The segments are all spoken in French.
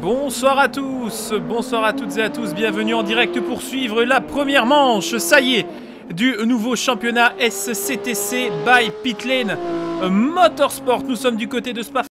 bonsoir à tous, bonsoir à toutes et à tous, bienvenue en direct pour suivre la première manche, ça y est, du nouveau championnat SCTC by PLM Motorsport. Nous sommes du côté de Spa.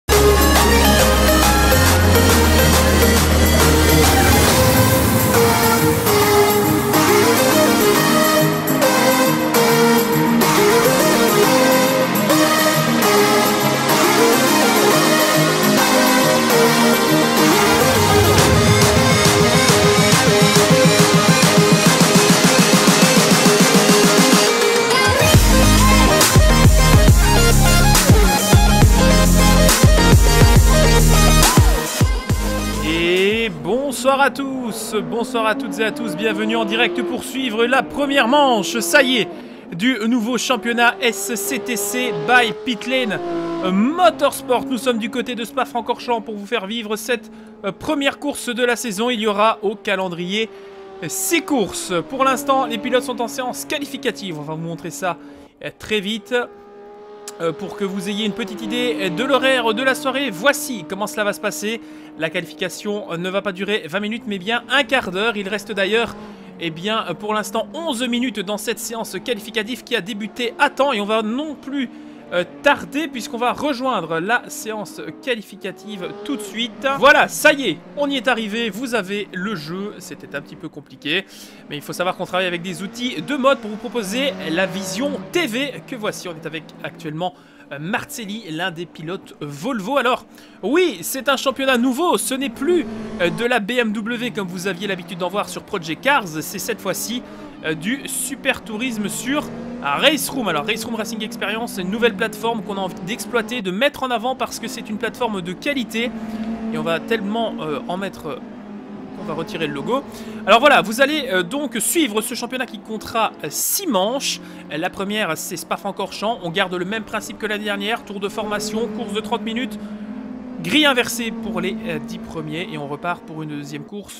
Bonsoir à tous, bonsoir à toutes et à tous, bienvenue en direct pour suivre la première manche, ça y est, du nouveau championnat SCTC by PLM Motorsport. Nous sommes du côté de Spa-Francorchamps pour vous faire vivre cette première course de la saison. Il y aura au calendrier 6 courses. Pour l'instant, les pilotes sont en séance qualificative, on va vous montrer ça très vite. Pour que vous ayez une petite idée de l'horaire de la soirée, voici comment cela va se passer. La qualification ne va pas durer 20 minutes mais bien un quart d'heure. Il reste d'ailleurs pour l'instant 11 minutes dans cette séance qualificative qui a débuté à temps. Et on va non plus tarder puisqu'on va rejoindre la séance qualificative tout de suite. Voilà, ça y est, on y est arrivé, vous avez le jeu. C'était un petit peu compliqué, mais il faut savoir qu'on travaille avec des outils de mode pour vous proposer la vision TV que voici. On est avec actuellement Marcelli, l'un des pilotes Volvo. Alors oui, c'est un championnat nouveau, ce n'est plus de la BMW comme vous aviez l'habitude d'en voir sur Project Cars, c'est cette fois-ci du super tourisme sur Race Room. Alors Race Room Racing Experience, c'est une nouvelle plateforme qu'on a envie d'exploiter, de mettre en avant parce que c'est une plateforme de qualité et on va tellement en mettre qu'on va retirer le logo. Alors voilà, vous allez donc suivre ce championnat qui comptera 6 manches. La première, c'est Spa-Francorchamps. On garde le même principe que l'année dernière, tour de formation, course de 30 minutes, grille inversée pour les 10 premiers et on repart pour une deuxième course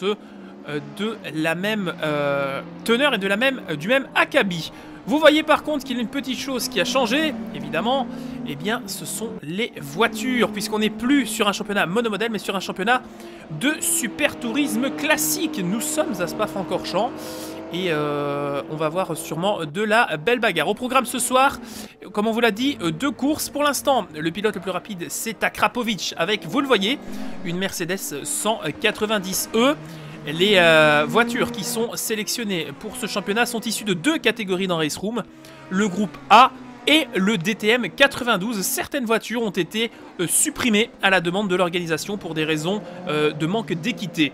de la même teneur et du même acabit. Vous voyez par contre qu'il y a une petite chose qui a changé, évidemment, eh bien ce sont les voitures, puisqu'on n'est plus sur un championnat monomodèle, mais sur un championnat de super tourisme classique. Nous sommes à Spa-Francorchamps et on va voir sûrement de la belle bagarre. Au programme ce soir, comme on vous l'a dit, 2 courses. Pour l'instant, le pilote le plus rapide, c'est Krapovic avec, vous le voyez, une Mercedes 190E. Les voitures qui sont sélectionnées pour ce championnat sont issues de 2 catégories dans Race Room, le groupe A et le DTM 92. Certaines voitures ont été supprimées à la demande de l'organisation pour des raisons de manque d'équité.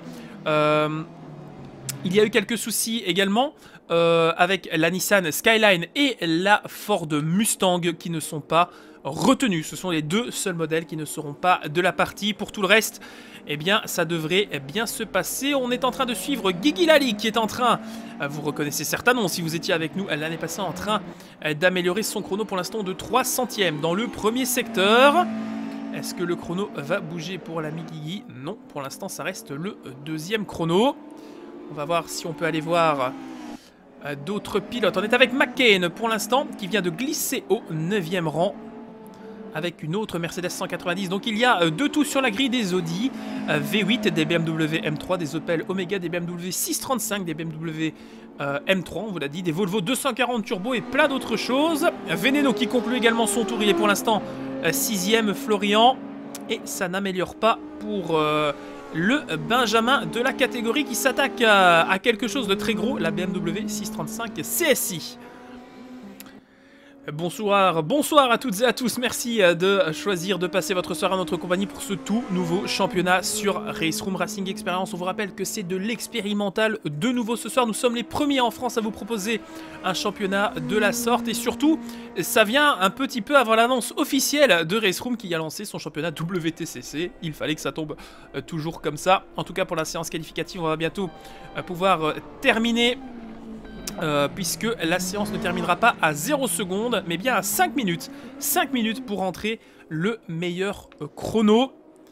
Il y a eu quelques soucis également avec la Nissan Skyline et la Ford Mustang qui ne sont pas retenus. Ce sont les 2 seuls modèles qui ne seront pas de la partie. Pour tout le reste, eh bien, ça devrait bien se passer. On est en train de suivre Guigui Lali qui est en train, vous reconnaissez certainement si vous étiez avec nous l'année passée, en train d'améliorer son chrono pour l'instant de 3 centièmes dans le premier secteur. Est-ce que le chrono va bouger pour l'ami Guigui? Non, pour l'instant ça reste le deuxième chrono. On va voir si on peut aller voir d'autres pilotes. On est avec McCain pour l'instant qui vient de glisser au 9e rang avec une autre Mercedes 190. Donc il y a de tout sur la grille des Audi V8, des BMW M3, des Opel Omega, des BMW 635, des BMW M3, on vous l'a dit, des Volvo 240 Turbo et plein d'autres choses. Veneno qui conclut également son tour, il est pour l'instant 6e Florian. Et ça n'améliore pas pour le Benjamin de la catégorie qui s'attaque à quelque chose de très gros, la BMW 635 CSI. Bonsoir, bonsoir à toutes et à tous, merci de choisir de passer votre soirée en notre compagnie pour ce tout nouveau championnat sur Race Room Racing Experience. On vous rappelle que c'est de l'expérimental de nouveau ce soir, nous sommes les premiers en France à vous proposer un championnat de la sorte et surtout ça vient un petit peu avant l'annonce officielle de Race Room qui a lancé son championnat WTCC. Il fallait que ça tombe toujours comme ça, en tout cas pour la séance qualificative on va bientôt pouvoir terminer. Puisque la séance ne terminera pas à 0 secondes, mais bien à 5 minutes. 5 minutes pour rentrer le meilleur chrono.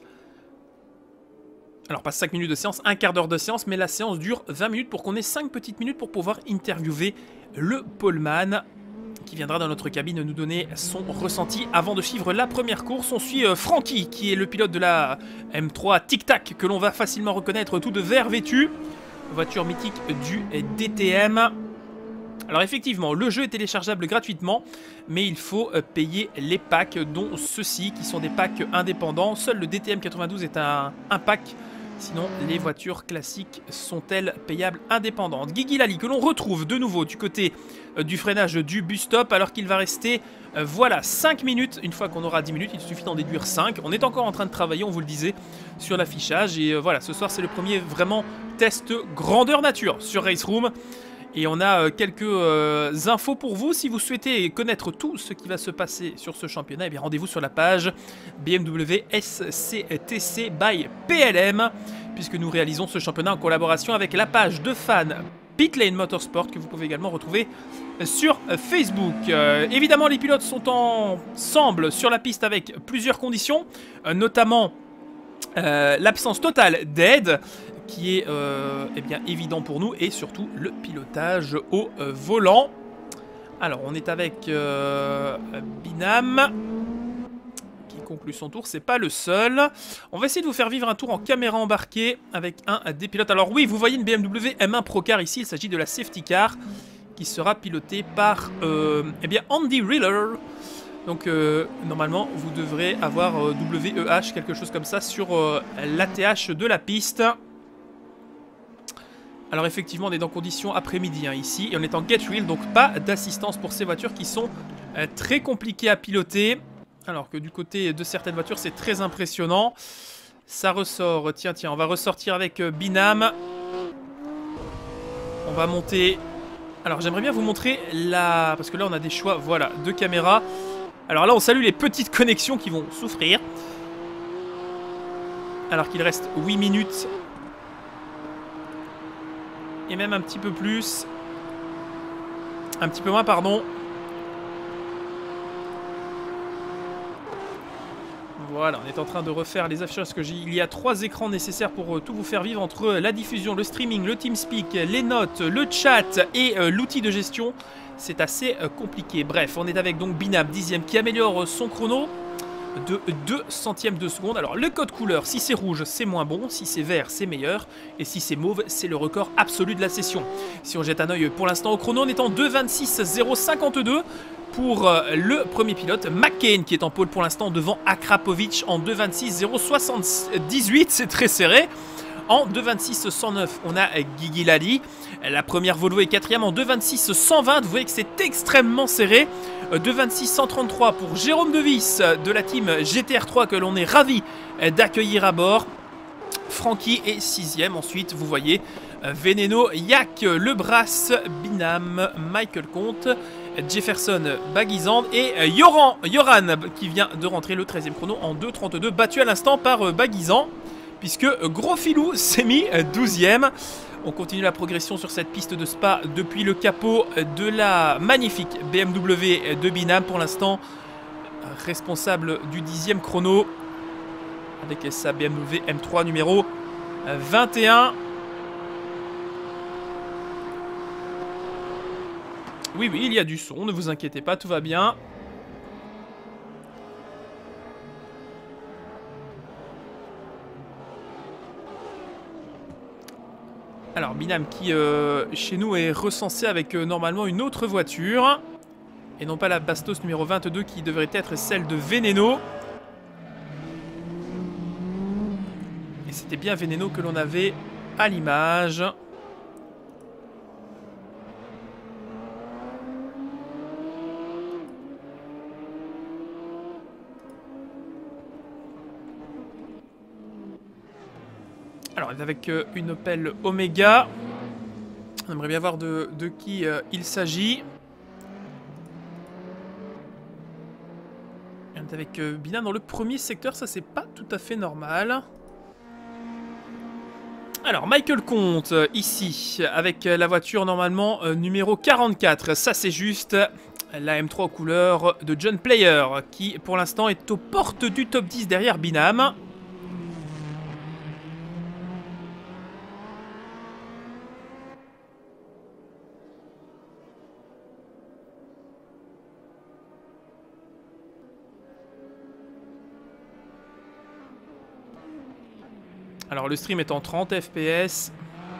Alors pas 5 minutes de séance, un quart d'heure de séance, mais la séance dure 20 minutes pour qu'on ait 5 petites minutes pour pouvoir interviewer le poleman qui viendra dans notre cabine nous donner son ressenti avant de suivre la première course. On suit Francky, qui est le pilote de la M3 Tic Tac, que l'on va facilement reconnaître, tout de vert vêtu. Voiture mythique du DTM. Alors effectivement, le jeu est téléchargeable gratuitement, mais il faut payer les packs, dont ceux-ci, qui sont des packs indépendants. Seul le DTM 92 est un pack, sinon les voitures classiques sont-elles payables indépendantes. Guigui Lally, que l'on retrouve de nouveau du côté du freinage du bus stop, alors qu'il va rester, voilà, 5 minutes. Une fois qu'on aura 10 minutes, il suffit d'en déduire 5. On est encore en train de travailler, on vous le disait, sur l'affichage. Et voilà, ce soir, c'est le premier vraiment test grandeur nature sur Race Room. Et on a quelques infos pour vous. Si vous souhaitez connaître tout ce qui va se passer sur ce championnat, eh bien rendez-vous sur la page BMW SCTC by PLM, puisque nous réalisons ce championnat en collaboration avec la page de fans Pitlane Motorsport, que vous pouvez également retrouver sur Facebook. Évidemment, les pilotes sont ensemble sur la piste avec plusieurs conditions, notamment l'absence totale d'aide, qui est eh bien, évident pour nous, et surtout le pilotage au volant. Alors, on est avec Binam, qui conclut son tour. C'est pas le seul. On va essayer de vous faire vivre un tour en caméra embarquée avec un des pilotes. Alors oui, vous voyez une BMW M1 Procar ici. Il s'agit de la safety car, qui sera pilotée par eh bien, Andy Riller. Donc normalement, vous devrez avoir WEH, quelque chose comme ça, sur l'ATH de la piste. Alors effectivement, on est dans conditions après-midi ici, et on est en get wheel, donc pas d'assistance pour ces voitures qui sont très compliquées à piloter. Alors que du côté de certaines voitures, c'est très impressionnant. Ça ressort, tiens, on va ressortir avec Binam. On va monter. Alors j'aimerais bien vous montrer la... Parce que là on a des choix, voilà, de caméra. Alors là on salue les petites connexions qui vont souffrir. Alors qu'il reste 8 minutes. Et même un petit peu plus. Un petit peu moins, pardon. Voilà, on est en train de refaire les affichages, parce qu'il y a 3 écrans nécessaires pour tout vous faire vivre, entre la diffusion, le streaming, le TeamSpeak, les notes, le chat et l'outil de gestion. C'est assez compliqué. Bref, on est avec donc Binam, 10e, qui améliore son chrono de 2 centièmes de seconde. Alors le code couleur, si c'est rouge, c'est moins bon, si c'est vert, c'est meilleur, et si c'est mauve, c'est le record absolu de la session. Si on jette un œil pour l'instant au chrono, on est en 2:26.052 pour le premier pilote, McCain, qui est en pole pour l'instant devant Akrapovic en 2:26.078, c'est très serré. En 2:26.109, on a Guigui Lally. La première Volvo est 4e en 2:26.120. Vous voyez que c'est extrêmement serré. 2:26.133 pour Jérôme Devis de la team GTR3, que l'on est ravi d'accueillir à bord. Francky est 6e. Ensuite, vous voyez Veneno, Yak, Lebras, Binam, Michael Comte, Jefferson, Baguizand et Yoran qui vient de rentrer le 13e chrono en 2:32, battu à l'instant par Baguizand, puisque Gros Filou s'est mis 12e. On continue la progression sur cette piste de Spa depuis le capot de la magnifique BMW de Binam, pour l'instant responsable du 10e chrono avec sa BMW M3 numéro 21. Oui, il y a du son, ne vous inquiétez pas, tout va bien. Alors, Binam qui, chez nous, est recensé avec normalement une autre voiture. Et non pas la Bastos numéro 22 qui devrait être celle de Veneno. Et c'était bien Veneno que l'on avait à l'image. Alors, avec une Opel Omega. On aimerait bien voir de qui il s'agit. Avec Binam dans le premier secteur, ça c'est pas tout à fait normal. Alors, Michael Comte, ici, avec la voiture normalement numéro 44. Ça c'est juste la M3 aux couleurs de John Player, qui pour l'instant est aux portes du top 10 derrière Binam. Alors le stream est en 30 FPS.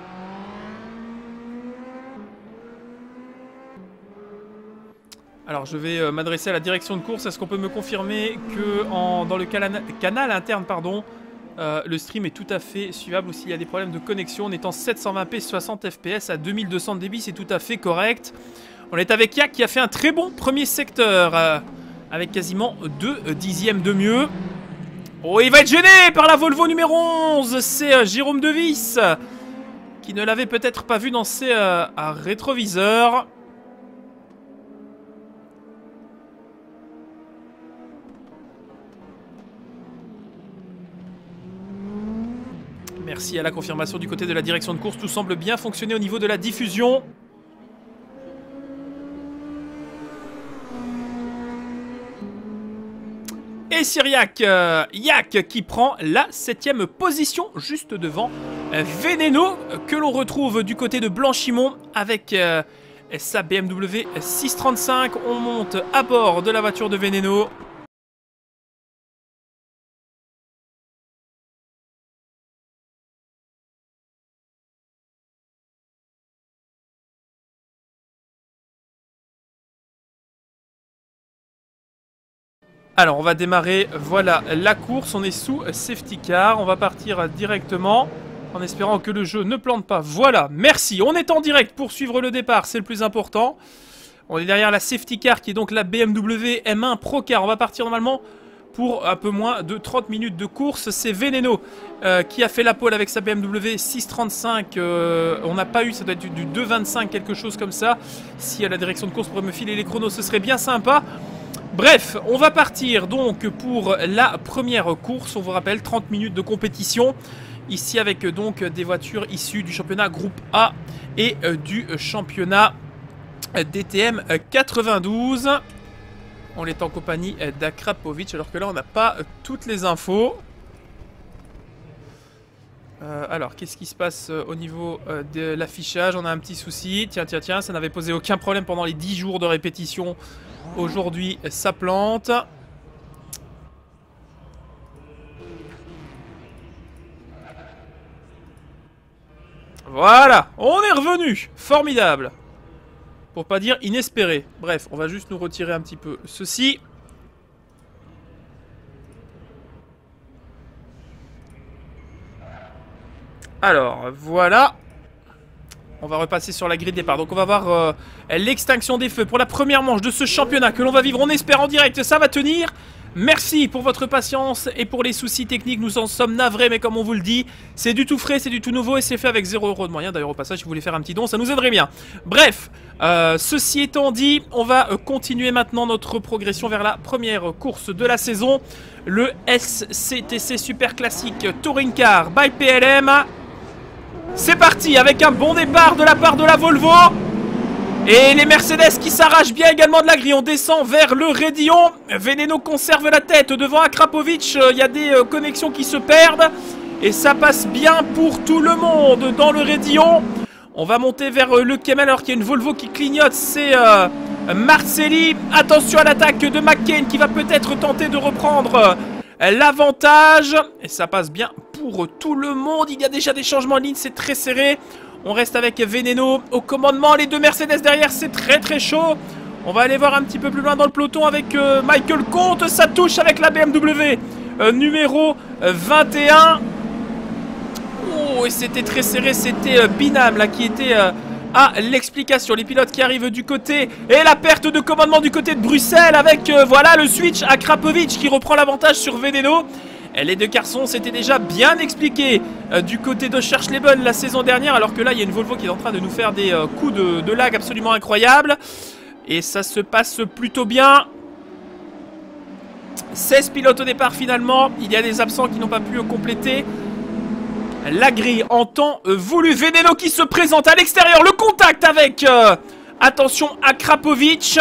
Alors je vais m'adresser à la direction de course. Est-ce qu'on peut me confirmer que dans le canal interne, pardon, le stream est tout à fait suivable ou s'il y a des problèmes de connexion? On est en 720p 60 fps à 2200 de débit, c'est tout à fait correct. On est avec Yak qui a fait un très bon premier secteur avec quasiment 2 dixièmes de mieux. Oh, il va être gêné par la Volvo numéro 11. C'est Jérôme Devis qui ne l'avait peut-être pas vu dans ses rétroviseurs. Merci à la confirmation du côté de la direction de course. Tout semble bien fonctionner au niveau de la diffusion. Et Cyriac, Yak qui prend la 7ème position juste devant Veneno que l'on retrouve du côté de Blanchimont avec sa BMW 635. On monte à bord de la voiture de Veneno. Alors on va démarrer, voilà la course, on est sous safety car, on va partir directement en espérant que le jeu ne plante pas. Voilà, merci, on est en direct pour suivre le départ, c'est le plus important. On est derrière la safety car qui est donc la BMW M1 Pro Car, on va partir normalement pour un peu moins de 30 minutes de course. C'est Veneno qui a fait la pole avec sa BMW 635, on n'a pas eu, ça doit être du 2,25 quelque chose comme ça. Si à la direction de course pourrait me filer les chronos, ce serait bien sympa. Bref, on va partir donc pour la première course. On vous rappelle 30 minutes de compétition. Ici avec donc des voitures issues du championnat groupe A et du championnat DTM 92. On est en compagnie d'Akrapovic alors que là on n'a pas toutes les infos. Alors, qu'est-ce qui se passe au niveau de l'affichage? On a un petit souci. Tiens, ça n'avait posé aucun problème pendant les 10 jours de répétition. Aujourd'hui, ça plante. Voilà, on est revenu. Formidable. Pour pas dire inespéré. Bref, on va juste nous retirer un petit peu ceci. Alors, voilà. On va repasser sur la grille de départ. Donc on va voir l'extinction des feux pour la première manche de ce championnat que l'on va vivre. On espère en direct, ça va tenir. Merci pour votre patience et pour les soucis techniques. Nous en sommes navrés, mais comme on vous le dit, c'est du tout frais, c'est du tout nouveau et c'est fait avec 0 € de moyens. D'ailleurs, au passage, si vous voulez faire un petit don, ça nous aiderait bien. Bref, ceci étant dit, on va continuer maintenant notre progression vers la première course de la saison. Le SCTC Super Classique Touring Car by PLM. C'est parti avec un bon départ de la part de la Volvo. Et les Mercedes qui s'arrachent bien également de la grille. On descend vers le raidillon. Veneno conserve la tête devant Akrapovic. Il y a des connexions qui se perdent. Et ça passe bien pour tout le monde dans le raidillon. On va monter vers le Kemel alors qu'il y a une Volvo qui clignote. C'est Marcelli. Attention à l'attaque de McCain qui va peut-être tenter de reprendre l'avantage. Et ça passe bien pour tout le monde. Il y a déjà des changements de ligne. C'est très serré. On reste avec Veneno au commandement. Les deux Mercedes derrière, c'est très chaud. On va aller voir un petit peu plus loin dans le peloton avec Michael Comte. Ça touche avec la BMW numéro 21. Oh, et c'était très serré. C'était Binam là qui était à l'explication. Les pilotes qui arrivent du côté. Et la perte de commandement du côté de Bruxelles avec voilà le switch. Akrapovic qui reprend l'avantage sur Veneno. Les deux garçons, c'était déjà bien expliqué du côté de Cherchleben la saison dernière, alors que là, il y a une Volvo qui est en train de nous faire des coups de lag absolument incroyables. Et ça se passe plutôt bien. 16 pilotes au départ finalement. Il y a des absents qui n'ont pas pu compléter la grille en temps voulu. Veneno qui se présente à l'extérieur. Le contact avec, attention, Akrapovic.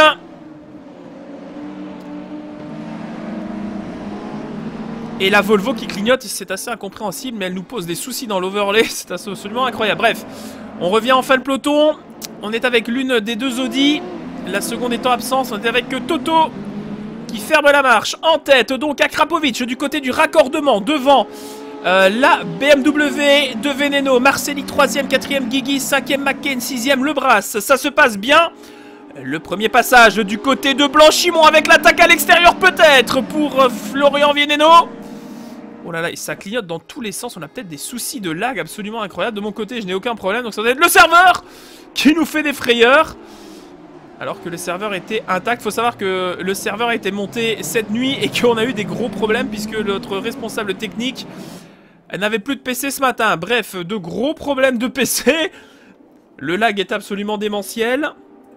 Et la Volvo qui clignote, c'est assez incompréhensible, mais elle nous pose des soucis dans l'overlay, c'est absolument incroyable. Bref, on revient enfin le peloton, on est avec l'une des deux Audi, la seconde étant absente, on est avec Toto qui ferme la marche en tête, donc Akrapovic du côté du raccordement devant La BMW de Veneno, Marcelli 3ème, 4ème Guigui, 5ème McCain, 6ème Lebras. Ça se passe bien. Le premier passage du côté de Blanchimont avec l'attaque à l'extérieur peut-être pour Florian Veneno. Oh là là, et ça clignote dans tous les sens. On a peut-être des soucis de lag absolument incroyables. De mon côté, je n'ai aucun problème. Donc ça doit être le serveur qui nous fait des frayeurs. Alors que le serveur était intact. Faut savoir que le serveur a été monté cette nuit et qu'on a eu des gros problèmes puisque notre responsable technique n'avait plus de PC ce matin. Bref, de gros problèmes de PC. Le lag est absolument démentiel.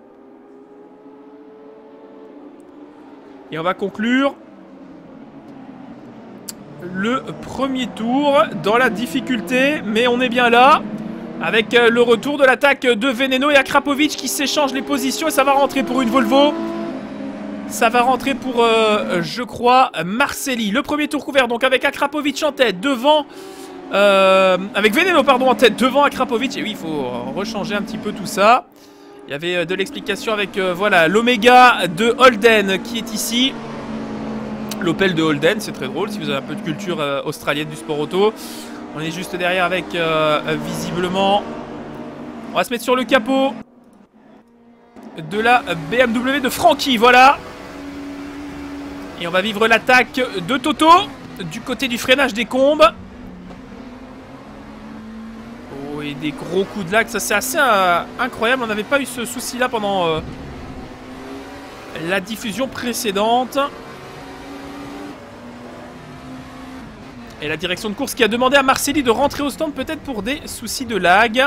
Et on va conclure le premier tour dans la difficulté. Mais on est bien là. Avec le retour de l'attaque de Veneno et Akrapovic qui s'échangent les positions. Et ça va rentrer pour une Volvo. Ça va rentrer pour, je crois, Marcelli. Le premier tour couvert donc avec Akrapovic en tête. Devant... avec Veneno, pardon, en tête. Devant Akrapovic. Et oui, il faut rechanger un petit peu tout ça. Il y avait de l'explication avec, voilà, l'Omega de Holden qui est ici. L'Opel de Holden, c'est très drôle si vous avez un peu de culture australienne du sport auto. On est juste derrière avec, visiblement... On va se mettre sur le capot de la BMW de Francky, voilà. Et on va vivre l'attaque de Toto du côté du freinage des combes. Oh, et des gros coups de lag, ça c'est assez incroyable. On n'avait pas eu ce souci-là pendant la diffusion précédente. Et la direction de course qui a demandé à Marcelli de rentrer au stand peut-être pour des soucis de lag.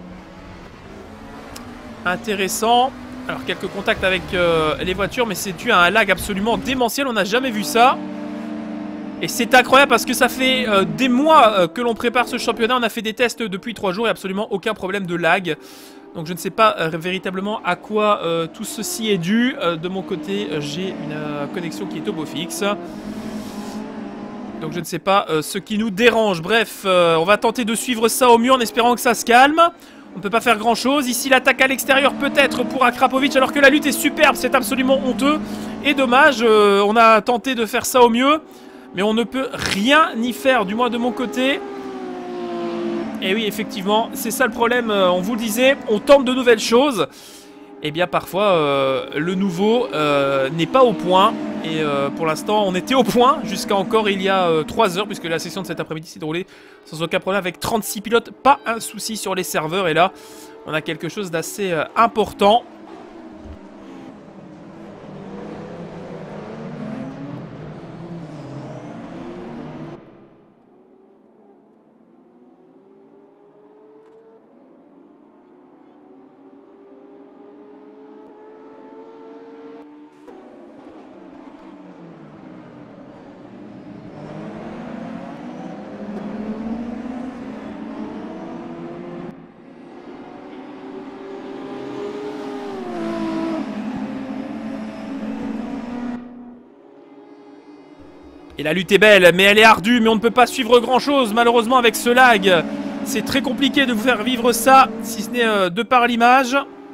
Intéressant. Alors quelques contacts avec les voitures, mais c'est dû à un lag absolument démentiel. On n'a jamais vu ça. Et c'est incroyable parce que ça fait des mois que l'on prépare ce championnat. On a fait des tests depuis 3 jours et absolument aucun problème de lag. Donc je ne sais pas véritablement à quoi tout ceci est dû. De mon côté, j'ai une connexion qui est au beau fixe. Donc je ne sais pas ce qui nous dérange. Bref, on va tenter de suivre ça au mieux en espérant que ça se calme. On ne peut pas faire grand chose. Ici l'attaque à l'extérieur peut-être pour Akrapovic alors que la lutte est superbe. C'est absolument honteux et dommage. On a tenté de faire ça au mieux. Mais on ne peut rien y faire, du moins de mon côté. Et oui, effectivement, c'est ça le problème. On vous le disait, on tente de nouvelles choses. Et bien parfois, le nouveau n'est pas au point. Et pour l'instant, on était au point jusqu'à encore il y a 3 heures. Puisque la session de cet après-midi s'est déroulée sans aucun problème avec 36 pilotes. Pas un souci sur les serveurs. Et là, on a quelque chose d'assez important. Et la lutte est belle, mais elle est ardue, mais on ne peut pas suivre grand chose, malheureusement, avec ce lag. C'est très compliqué de vous faire vivre ça, si ce n'est de par l'image.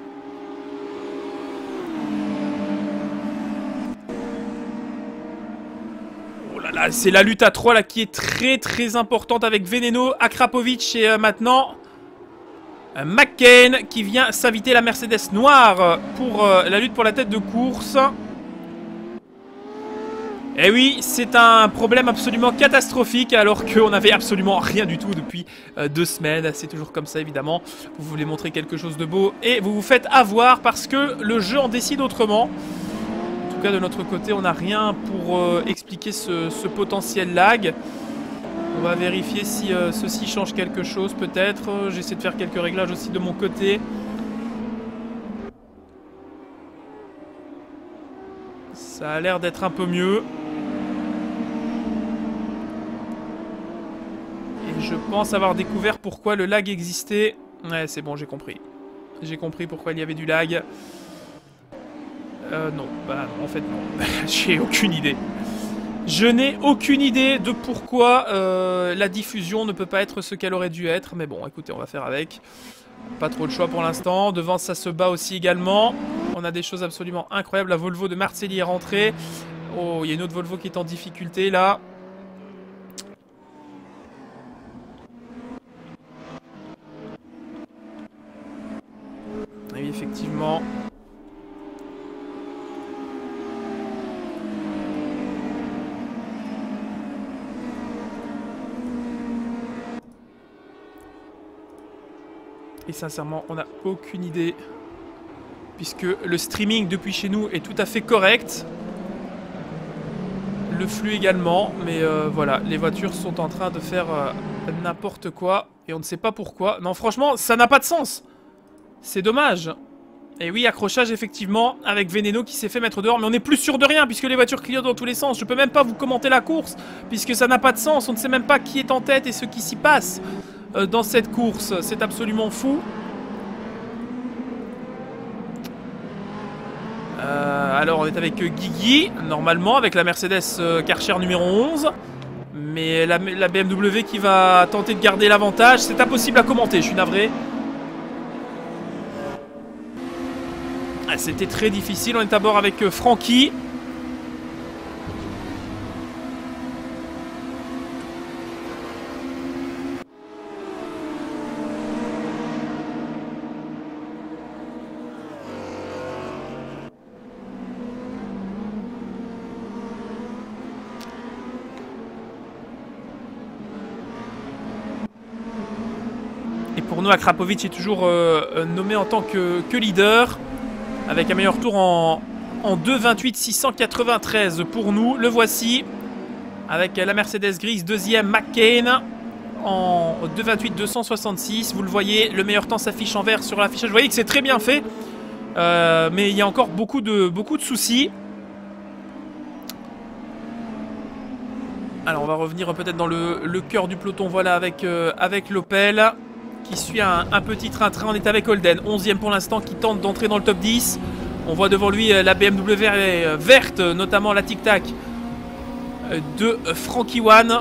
Oh là là, c'est la lutte à 3 là qui est très très importante avec Veneno, Akrapovic et maintenant McCain qui vient s'inviter la Mercedes noire pour la lutte pour la tête de course. Et oui, c'est un problème absolument catastrophique alors qu'on n'avait absolument rien du tout depuis 2 semaines. C'est toujours comme ça évidemment. Vous voulez montrer quelque chose de beau et vous vous faites avoir parce que le jeu en décide autrement. En tout cas de notre côté, on n'a rien pour expliquer ce potentiel lag. On va vérifier si ceci change quelque chose peut-être. J'essaie de faire quelques réglages aussi de mon côté. Ça a l'air d'être un peu mieux. Et je pense avoir découvert pourquoi le lag existait. Ouais, c'est bon, j'ai compris. J'ai compris pourquoi il y avait du lag. Non, bah non, en fait non. J'ai aucune idée. Je n'ai aucune idée de pourquoi la diffusion ne peut pas être ce qu'elle aurait dû être. Mais bon, écoutez, on va faire avec. Pas trop de choix pour l'instant. Devant, ça se bat aussi également. On a des choses absolument incroyables. La Volvo de Marcelli est rentrée. Oh, il y a une autre Volvo qui est en difficulté là. effectivement. Et sincèrement, on n'a aucune idée. Puisque le streaming depuis chez nous est tout à fait correct. Le flux également. Mais voilà, les voitures sont en train de faire n'importe quoi. Et on ne sait pas pourquoi. Non, franchement, ça n'a pas de sens. C'est dommage. Et oui, accrochage effectivement avec Veneno qui s'est fait mettre dehors. Mais on n'est plus sûr de rien puisque les voitures clignotent dans tous les sens. Je peux même pas vous commenter la course. Puisque ça n'a pas de sens. On ne sait même pas qui est en tête et ce qui s'y passe. Dans cette course, c'est absolument fou. Alors on est avec Guigui, normalement, avec la Mercedes Karcher numéro 11. Mais la BMW qui va tenter de garder l'avantage, c'est impossible à commenter, je suis navré. C'était très difficile, on est à bord avec Francky. Pour nous, Akrapovic est toujours nommé en tant que leader, avec un meilleur tour en 2:28.693 pour nous. Le voici, avec la Mercedes grise, deuxième McCain en 2:28.266. Vous le voyez, le meilleur temps s'affiche en vert sur l'affichage. Vous voyez que c'est très bien fait, mais il y a encore beaucoup de soucis. Alors on va revenir peut-être dans le cœur du peloton, voilà, avec l'Opel. Qui suit un petit train-train. On est avec Holden, 11e pour l'instant, qui tente d'entrer dans le top 10. On voit devant lui la BMW verte, notamment la Tic Tac de Frankie One.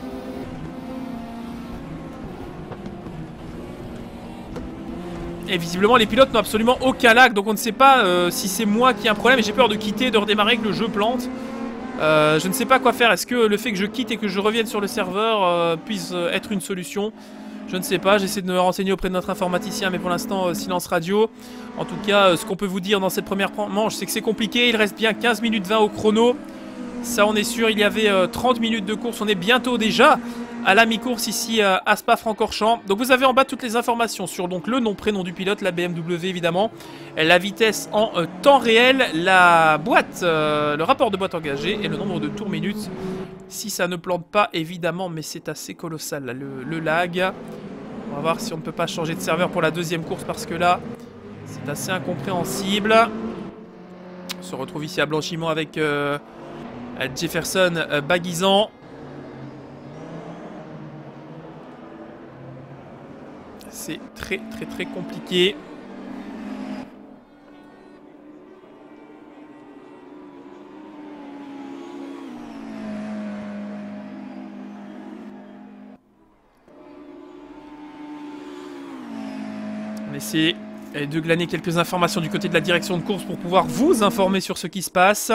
Et visiblement, les pilotes n'ont absolument aucun lag. Donc on ne sait pas si c'est moi qui ai un problème. Et j'ai peur de quitter, de redémarrer, que le jeu plante. Je ne sais pas quoi faire. Est-ce que le fait que je quitte et que je revienne sur le serveur puisse être une solution ? Je ne sais pas, j'essaie de me renseigner auprès de notre informaticien, mais pour l'instant, silence radio. En tout cas, ce qu'on peut vous dire dans cette première manche, c'est que c'est compliqué. Il reste bien 15 minutes 20 au chrono. Ça, on est sûr, il y avait 30 minutes de course. On est bientôt déjà à la mi-course ici à Spa-Francorchamps. Donc vous avez en bas toutes les informations sur donc, le nom, prénom du pilote, la BMW évidemment, la vitesse en temps réel, la boîte, le rapport de boîte engagée et le nombre de tours minutes. Si ça ne plante pas évidemment, mais c'est assez colossal là, le lag. On va voir si on ne peut pas changer de serveur pour la deuxième course parce que là, c'est assez incompréhensible. On se retrouve ici à Blanchiment avec Jefferson Baguizan. C'est très compliqué. On essaie de glaner quelques informations du côté de la direction de course pour pouvoir vous informer sur ce qui se passe.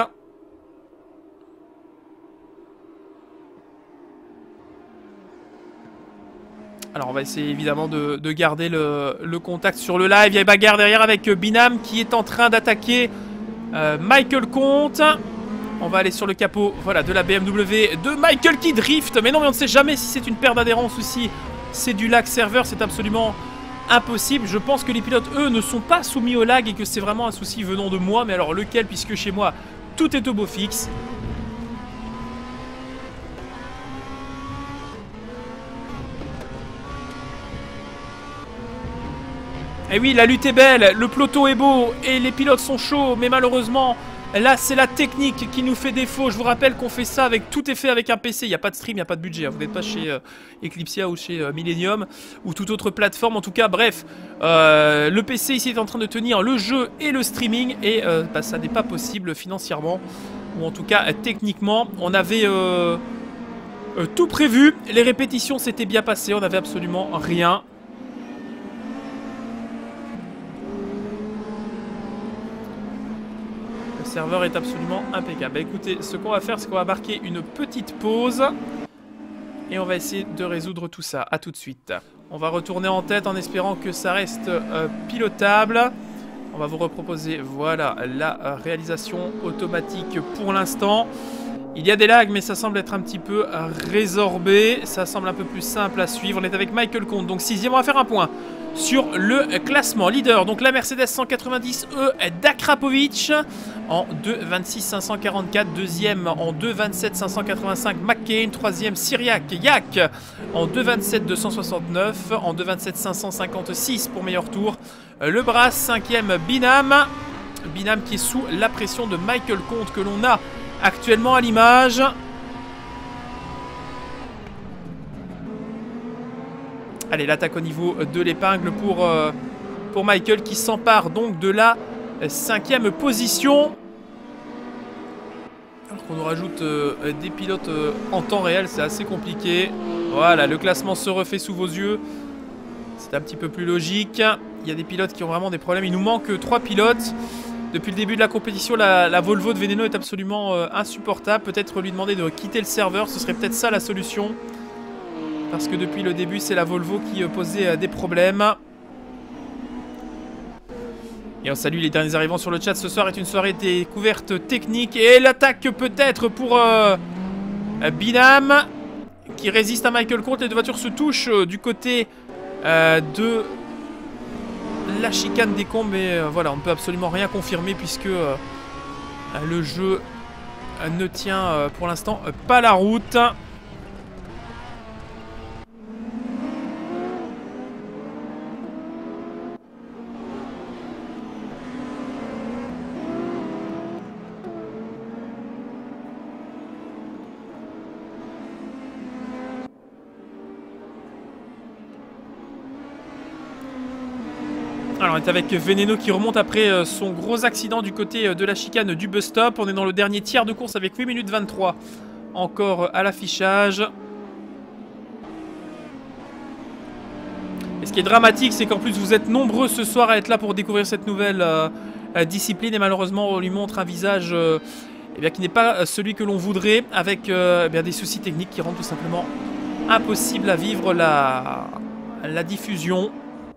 Alors on va essayer évidemment de garder le contact sur le live. Il y a une bagarre derrière avec Binam qui est en train d'attaquer Michael Comte. On va aller sur le capot, voilà, de la BMW de Michael qui drift. Mais non, mais on ne sait jamais si c'est une perte d'adhérence ou si c'est du lag serveur. C'est absolument impossible. Je pense que les pilotes, eux, ne sont pas soumis au lag et que c'est vraiment un souci venant de moi. Mais alors lequel, puisque chez moi, tout est au beau fixe. Et oui, la lutte est belle, le peloton est beau et les pilotes sont chauds, mais malheureusement, là c'est la technique qui nous fait défaut. Je vous rappelle qu'on fait ça avec, tout est fait avec un PC, il n'y a pas de stream, il n'y a pas de budget. Vous n'êtes pas chez Eclipsia ou chez Millennium ou toute autre plateforme. En tout cas, bref, le PC ici est en train de tenir le jeu et le streaming et bah, ça n'est pas possible financièrement. Ou en tout cas, techniquement, on avait tout prévu. Les répétitions s'étaient bien passées, on n'avait absolument rien. Le serveur est absolument impeccable. Bah, écoutez, ce qu'on va faire, c'est qu'on va marquer une petite pause et on va essayer de résoudre tout ça. A tout de suite. On va retourner en tête en espérant que ça reste pilotable. On On va vous reproposer, voilà, la réalisation automatique pour l'instant. Il y a des lags, mais ça semble être un petit peu résorbé. Ça semble un peu plus simple à suivre. On est avec Michael Comte, donc 6e. On va faire un point sur le classement. Leader, donc la Mercedes 190E d'Akrapovic en 2.26.544. Deuxième en 2.27.585 McCain. Troisième Cyriac Yak en 2.27.269. En 2.27.556 pour meilleur tour. Le Brass, 5e Binam. Binam qui est sous la pression de Michael Comte que l'on a actuellement à l'image. Allez, l'attaque au niveau de l'épingle pour Michael qui s'empare donc de la 5e position. Alors qu'on nous rajoute des pilotes en temps réel, c'est assez compliqué. Voilà, le classement se refait sous vos yeux. C'est un petit peu plus logique. Il y a des pilotes qui ont vraiment des problèmes. Il nous manque 3 pilotes. Depuis le début de la compétition, la Volvo de Veneno est absolument insupportable. Peut-être lui demander de quitter le serveur, ce serait peut-être ça la solution. Parce que depuis le début, c'est la Volvo qui posait des problèmes. Et on salue les derniers arrivants sur le chat. Ce soir est une soirée découverte technique. Et l'attaque peut-être pour Binam, qui résiste à Michael Comte. Les deux voitures se touchent du côté de la chicane des combes, mais voilà, on ne peut absolument rien confirmer puisque le jeu ne tient pour l'instant pas la route. Alors on est avec Veneno qui remonte après son gros accident du côté de la chicane du bus stop. On est dans le dernier tiers de course avec 8 minutes 23 encore à l'affichage. Et ce qui est dramatique, c'est qu'en plus vous êtes nombreux ce soir à être là pour découvrir cette nouvelle discipline. Et malheureusement on lui montre un visage eh bien, qui n'est pas celui que l'on voudrait, avec eh bien, des soucis techniques qui rendent tout simplement impossible à vivre la diffusion.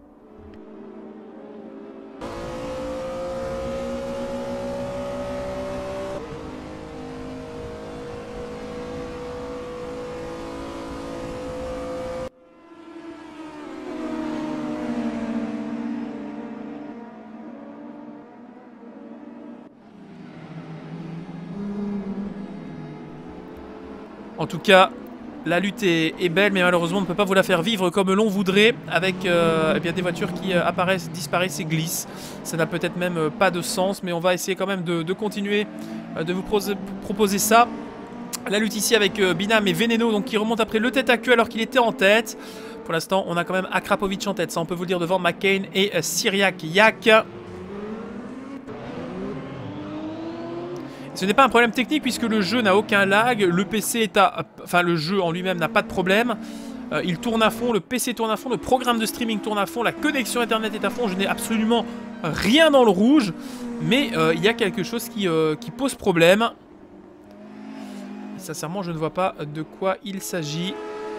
En tout cas, la lutte est belle, mais malheureusement, on ne peut pas vous la faire vivre comme l'on voudrait, avec eh bien, des voitures qui apparaissent, disparaissent et glissent. Ça n'a peut-être même pas de sens, mais on va essayer quand même de continuer de vous proposer ça. La lutte ici avec Binam et Veneno, donc qui remonte après le tête à queue alors qu'il était en tête. Pour l'instant, on a quand même Akrapovic en tête, ça on peut vous le dire, devant McCain et Cyriac Yak. Ce n'est pas un problème technique puisque le jeu n'a aucun lag, le PC est à... Enfin, le jeu en lui-même n'a pas de problème. Il tourne à fond, le PC tourne à fond, le programme de streaming tourne à fond, la connexion internet est à fond. Je n'ai absolument rien dans le rouge, mais il y a quelque chose qui pose problème. Et sincèrement, je ne vois pas de quoi il s'agit.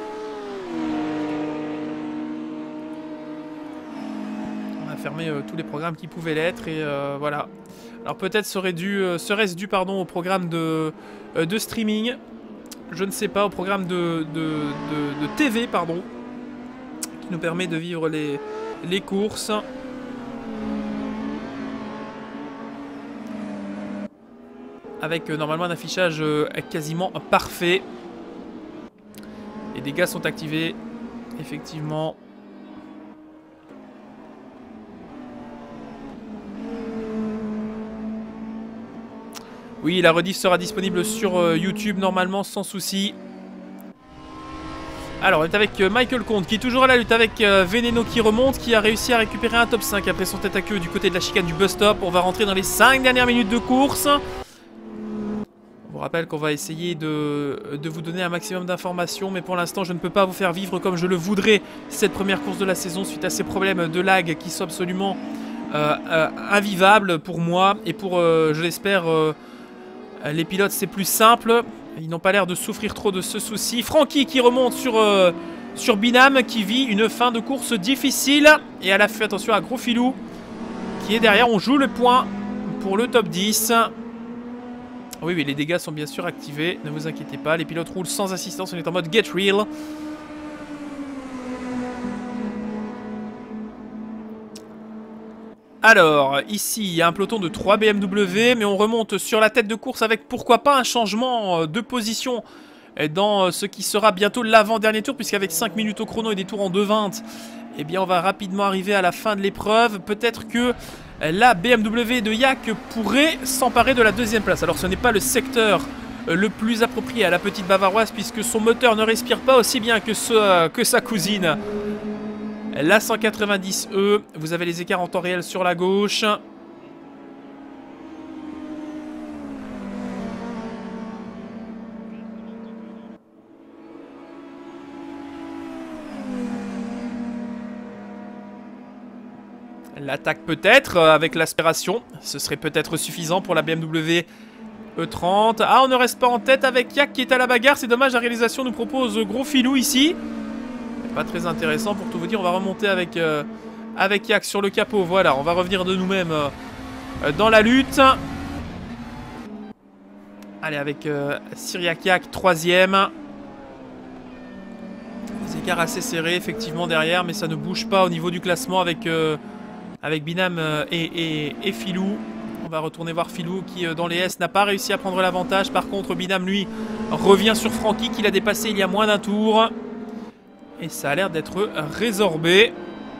On a fermé tous les programmes qui pouvaient l'être et voilà. Alors peut-être serait-ce dû pardon, au programme de streaming, je ne sais pas, au programme de TV, pardon, qui nous permet de vivre les courses. Avec normalement un affichage quasiment parfait. Les dégâts sont activés, effectivement. Oui, la rediff sera disponible sur YouTube normalement sans souci. Alors, on est avec Michael Comte qui est toujours à la lutte avec Veneno qui remonte, qui a réussi à récupérer un top 5 après son tête à queue du côté de la chicane du bus stop. On va rentrer dans les 5 dernières minutes de course. On vous rappelle qu'on va essayer de vous donner un maximum d'informations, mais pour l'instant, je ne peux pas vous faire vivre comme je le voudrais cette première course de la saison suite à ces problèmes de lag qui sont absolument invivables pour moi et pour, je l'espère, les pilotes. C'est plus simple. Ils n'ont pas l'air de souffrir trop de ce souci. Francky qui remonte sur Binam, qui vit une fin de course difficile. Et à la fin, attention à Gros Filou, qui est derrière. On joue le point pour le top 10. Oui, oui, les dégâts sont bien sûr activés. Ne vous inquiétez pas. Les pilotes roulent sans assistance. On est en mode get real. Alors, ici, il y a un peloton de 3 BMW, mais on remonte sur la tête de course avec, pourquoi pas, un changement de position dans ce qui sera bientôt l'avant-dernier tour, puisqu'avec 5 minutes au chrono et des tours en 2,20, eh bien, on va rapidement arriver à la fin de l'épreuve. Peut-être que la BMW de Yak pourrait s'emparer de la deuxième place. Alors, ce n'est pas le secteur le plus approprié à la petite Bavaroise, puisque son moteur ne respire pas aussi bien que sa cousine. La 190E, vous avez les écarts en temps réel sur la gauche. L'attaque peut-être, avec l'aspiration. Ce serait peut-être suffisant pour la BMW E30. Ah, on ne reste pas en tête avec Yak qui est à la bagarre. C'est dommage, la réalisation nous propose gros filou ici. Pas très intéressant pour tout vous dire. On va remonter avec Yak sur le capot. Voilà, on va revenir de nous-mêmes dans la lutte. Allez, avec Cyriac Yak, 3ème. Des écarts assez serrés, effectivement, derrière. Mais ça ne bouge pas au niveau du classement avec Binam et Filou. On va retourner voir Filou qui, dans les S, n'a pas réussi à prendre l'avantage. Par contre, Binam, lui, revient sur Francky qu'il a dépassé il y a moins d'un tour. Et ça a l'air d'être résorbé.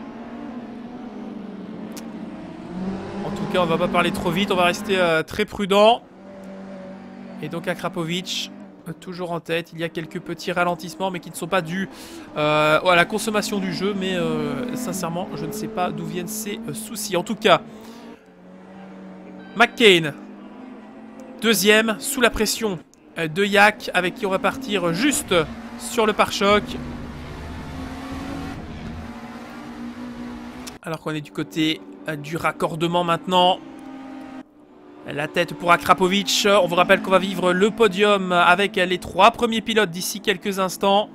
En tout cas, on va pas parler trop vite. On va rester très prudent. Et donc Akrapovic, toujours en tête. Il y a quelques petits ralentissements, mais qui ne sont pas dus à la consommation du jeu. Mais sincèrement, je ne sais pas d'où viennent ces soucis. En tout cas, McCain, 2ème, sous la pression de Yak, avec qui on va partir juste sur le pare-choc. Alors qu'on est du côté du raccordement maintenant. La tête pour Akrapovic. On vous rappelle qu'on va vivre le podium avec les 3 premiers pilotes d'ici quelques instants.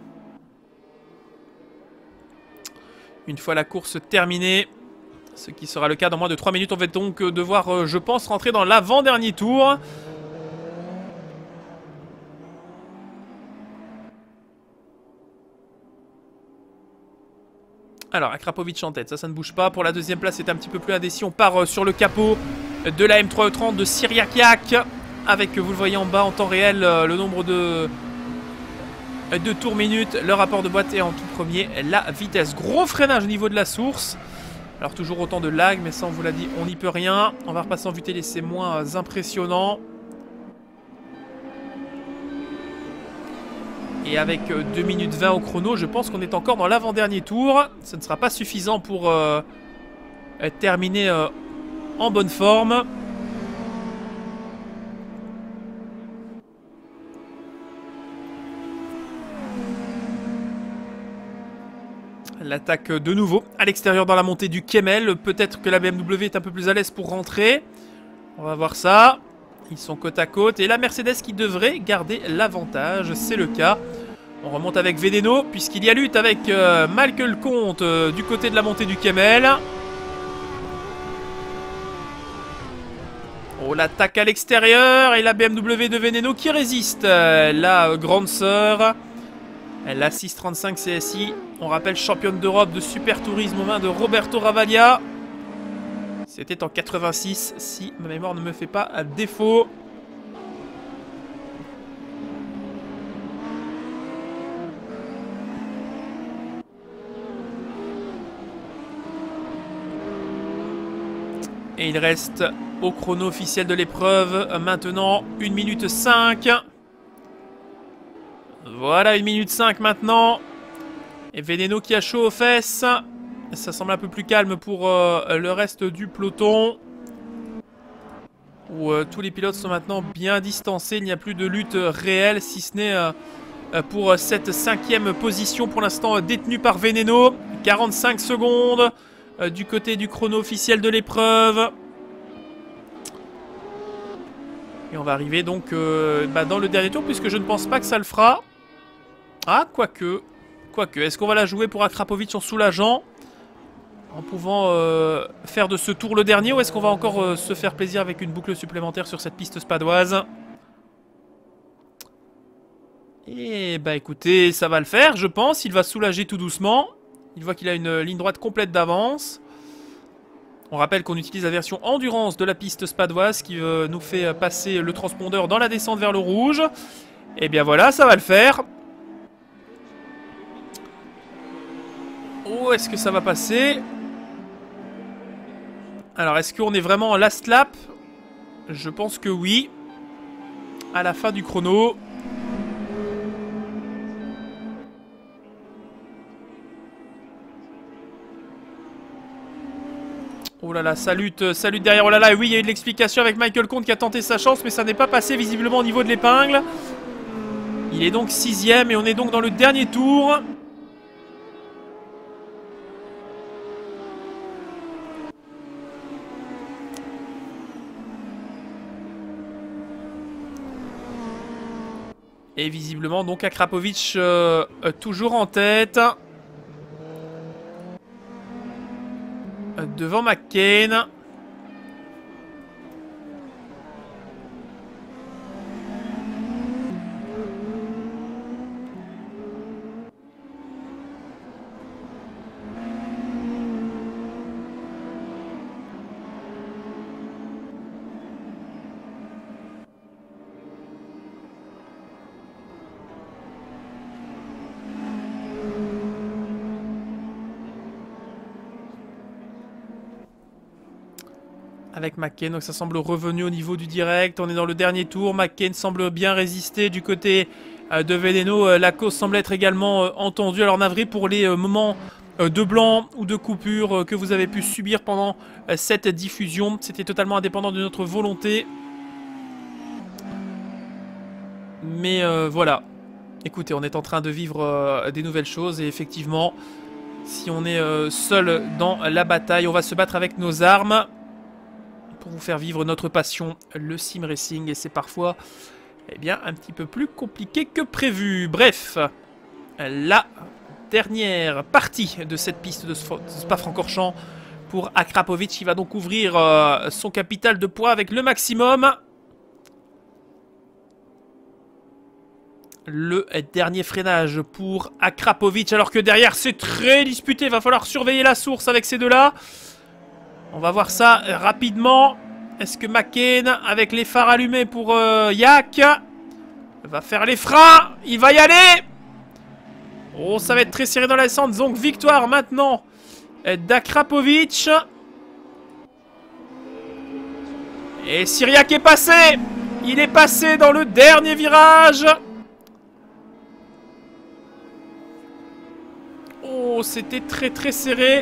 Une fois la course terminée, ce qui sera le cas dans moins de 3 minutes, on va donc devoir, je pense, rentrer dans l'avant-dernier tour. Alors, Akrapovic en tête, ça ne bouge pas. Pour la deuxième place, c'est un petit peu plus indécis. On part sur le capot de la M3E30 de Cyriac Yak. Avec, vous le voyez en bas, en temps réel, le nombre de tours minutes. Le rapport de boîte est en tout premier, la vitesse. Gros freinage au niveau de la source. Alors, toujours autant de lag, mais ça, on vous l'a dit, on n'y peut rien. On va repasser en VTL, c'est moins impressionnant. Et avec 2 minutes 20 au chrono, je pense qu'on est encore dans l'avant-dernier tour. Ce ne sera pas suffisant pour terminer en bonne forme. L'attaque de nouveau à l'extérieur dans la montée du Kemmel. Peut-être que la BMW est un peu plus à l'aise pour rentrer. On va voir ça. Ils sont côte à côte. Et la Mercedes qui devrait garder l'avantage. C'est le cas. On remonte avec Veneno, puisqu'il y a lutte avec Michael Comte du côté de la montée du Kemmel. Oh, l'attaque à l'extérieur. Et la BMW de Veneno qui résiste. La grande sœur. La 635 CSI. On rappelle championne d'Europe de super tourisme aux mains de Roberto Ravaglia. C'était en 86, si ma mémoire ne me fait pas défaut. Et il reste au chrono officiel de l'épreuve maintenant 1 minute 5. Voilà, 1 minute 5 maintenant. Et Veneno qui a chaud aux fesses. Ça semble un peu plus calme pour le reste du peloton. Où tous les pilotes sont maintenant bien distancés. Il n'y a plus de lutte réelle, si ce n'est pour cette 5e position pour l'instant détenue par Veneno. 45 secondes du côté du chrono officiel de l'épreuve. Et on va arriver donc dans le dernier tour, puisque je ne pense pas que ça le fera. Ah, quoique. Est-ce qu'on va la jouer pour Akrapovic en soulageant? En pouvant faire de ce tour le dernier, ou est-ce qu'on va encore se faire plaisir avec une boucle supplémentaire sur cette piste spadoise? Et bah écoutez, ça va le faire, je pense. Il va soulager tout doucement. Il voit qu'il a une ligne droite complète d'avance. On rappelle qu'on utilise la version endurance de la piste spadoise qui nous fait passer le transpondeur dans la descente vers le rouge. Et bien voilà, ça va le faire. Où est-ce que ça va passer? Alors, est-ce qu'on est vraiment en last lap? Je pense que oui. À la fin du chrono. Oh là là, salut derrière. Oh là là, et oui, il y a eu de l'explication avec Michael Comte qui a tenté sa chance, mais ça n'est pas passé visiblement au niveau de l'épingle. Il est donc 6ème et on est donc dans le dernier tour. Et visiblement donc Akrapovic toujours en tête. Devant McCain. Avec McCain, donc ça semble revenu au niveau du direct. On est dans le dernier tour. McCain semble bien résister du côté de Veleno. La cause semble être également entendue. Alors navré pour les moments de blanc ou de coupure que vous avez pu subir pendant cette diffusion. C'était totalement indépendant de notre volonté. Mais voilà. Écoutez, on est en train de vivre des nouvelles choses. Et effectivement, si on est seul dans la bataille, on va se battre avec nos armes. Pour vous faire vivre notre passion, le sim racing, et c'est parfois eh bien, un petit peu plus compliqué que prévu. Bref, la dernière partie de cette piste de Spa-Francorchamps pour Akrapovic, qui va donc ouvrir son capital de poids avec le maximum. Le dernier freinage pour Akrapovic, alors que derrière c'est très disputé, il va falloir surveiller la source avec ces deux-là. On va voir ça rapidement. Est-ce que McCain, avec les phares allumés pour Yak, va faire les freins? Il va y aller. Oh, ça va être très serré dans la descente. Donc, victoire maintenant d'Akrapovic. Et Syriac est passé. Il est passé dans le dernier virage. Oh, c'était très très serré.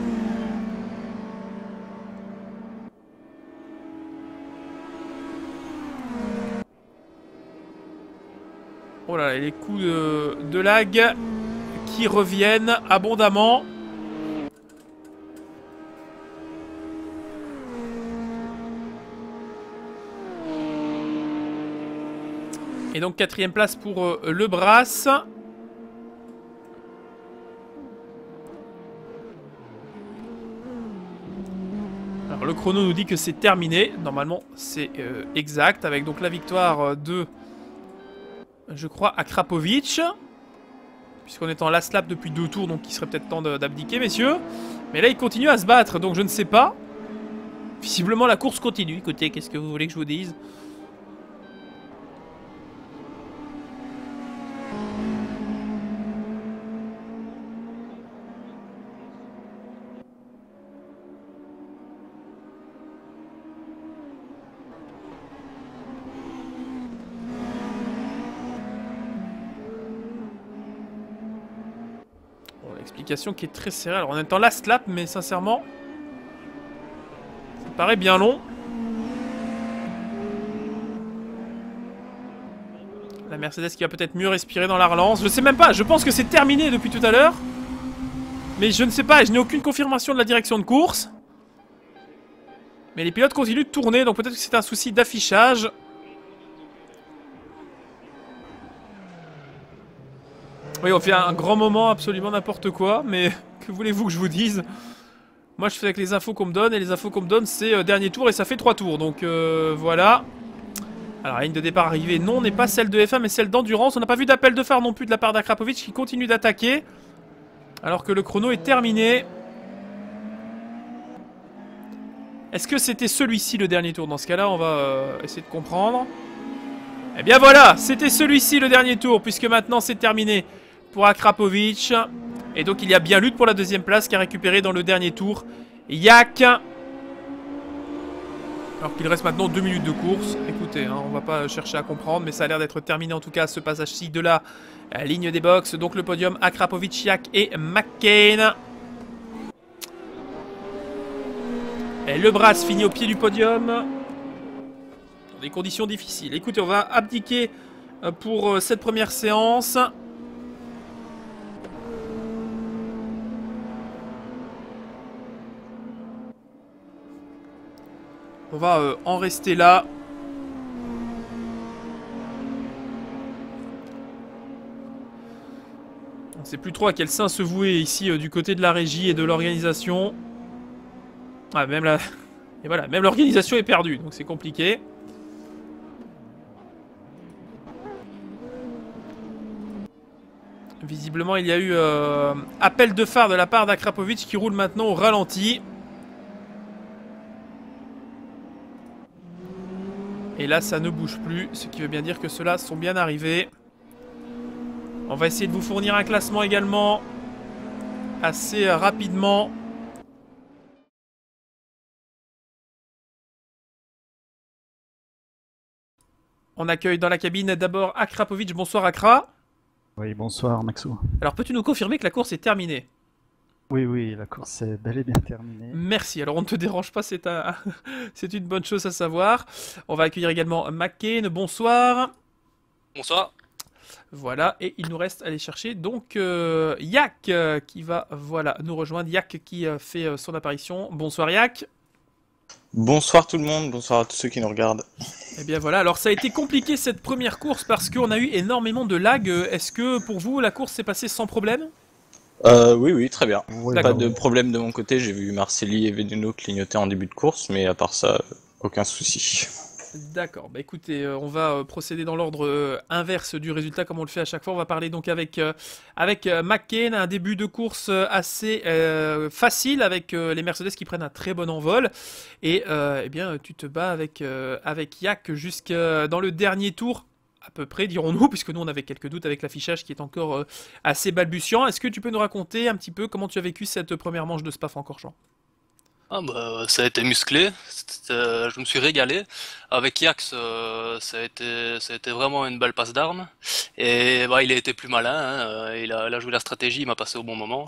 Oh là là, les coups de lag qui reviennent abondamment. Et donc 4ème place pour le Brass. Alors le chrono nous dit que c'est terminé. Normalement c'est exact. Avec donc la victoire de... je crois Akrapovic. Puisqu'on est en last lap depuis 2 tours, donc il serait peut-être temps d'abdiquer, messieurs. Mais là, il continue à se battre, donc je ne sais pas. Visiblement, la course continue. Écoutez, qu'est-ce que vous voulez que je vous dise? Explication qui est très serrée. Alors on est en last lap, mais sincèrement, ça paraît bien long. La Mercedes qui va peut-être mieux respirer dans la relance. Je sais même pas, je pense que c'est terminé depuis tout à l'heure. Mais je ne sais pas, je n'ai aucune confirmation de la direction de course. Mais les pilotes continuent de tourner, donc peut-être que c'est un souci d'affichage. Oui, on fait un grand moment, absolument n'importe quoi, mais que voulez-vous que je vous dise? Moi je fais avec les infos qu'on me donne, et les infos qu'on me donne c'est dernier tour et ça fait 3 tours, donc voilà. Alors la ligne de départ arrivée, non, n'est pas celle de F1 mais celle d'endurance. On n'a pas vu d'appel de phare non plus de la part d'Akrapovic qui continue d'attaquer. Alors que le chrono est terminé. Est-ce que c'était celui-ci le dernier tour? Dans ce cas-là, on va essayer de comprendre. Eh bien voilà, c'était celui-ci le dernier tour, puisque maintenant c'est terminé pour Akrapovic. Et donc il y a bien lutte pour la deuxième place qui a récupéré dans le dernier tour Yak. Alors qu'il reste maintenant 2 minutes de course. Écoutez, hein, on va pas chercher à comprendre, mais ça a l'air d'être terminé en tout cas ce passage-ci de la ligne des box. Donc le podium, Akrapovic, Yak et McCain. Et le Brass finit au pied du podium. Dans des conditions difficiles. Écoutez, on va abdiquer pour cette première séance. On va en rester là. On ne sait plus trop à quel sein se vouer ici du côté de la régie et de l'organisation. Ah, même la... Et voilà, même l'organisation est perdue, donc c'est compliqué. Visiblement, il y a eu appel de phare de la part d'Akrapovic qui roule maintenant au ralenti. Et là, ça ne bouge plus, ce qui veut bien dire que ceux-là sont bien arrivés. On va essayer de vous fournir un classement également assez rapidement. On accueille dans la cabine d'abord Akrapovic. Bonsoir Akra. Oui, bonsoir Maxou. Alors, peux-tu nous confirmer que la course est terminée? Oui, la course est bel et bien terminée. Merci, alors on ne te dérange pas, c'est une bonne chose à savoir. On va accueillir également McCain, bonsoir. Bonsoir. Voilà, et il nous reste à aller chercher donc Yak qui va nous rejoindre. Yak qui fait son apparition. Bonsoir Yak. Bonsoir tout le monde, bonsoir à tous ceux qui nous regardent. Et bien voilà, alors ça a été compliqué cette première course parce qu'on a eu énormément de lag. Est-ce que pour vous la course s'est passée sans problème? Oui, très bien. Ouais, Pas de problème de mon côté, j'ai vu Marcelli et Veduno clignoter en début de course, mais à part ça, aucun souci. D'accord, bah écoutez, on va procéder dans l'ordre inverse du résultat comme on le fait à chaque fois. On va parler donc avec McCain, un début de course assez facile avec les Mercedes qui prennent un très bon envol. Et eh bien, tu te bats avec Yak jusque dans le dernier tour, à peu près, dirons-nous, puisque nous on avait quelques doutes avec l'affichage qui est encore assez balbutiant. Est-ce que tu peux nous raconter un petit peu comment tu as vécu cette première manche de Spa-Francorchamps? Ah bah, ça a été musclé, je me suis régalé. Avec Yax, ça a été vraiment une belle passe d'armes. Et bah, il a été plus malin, hein, il a joué la stratégie, il m'a passé au bon moment.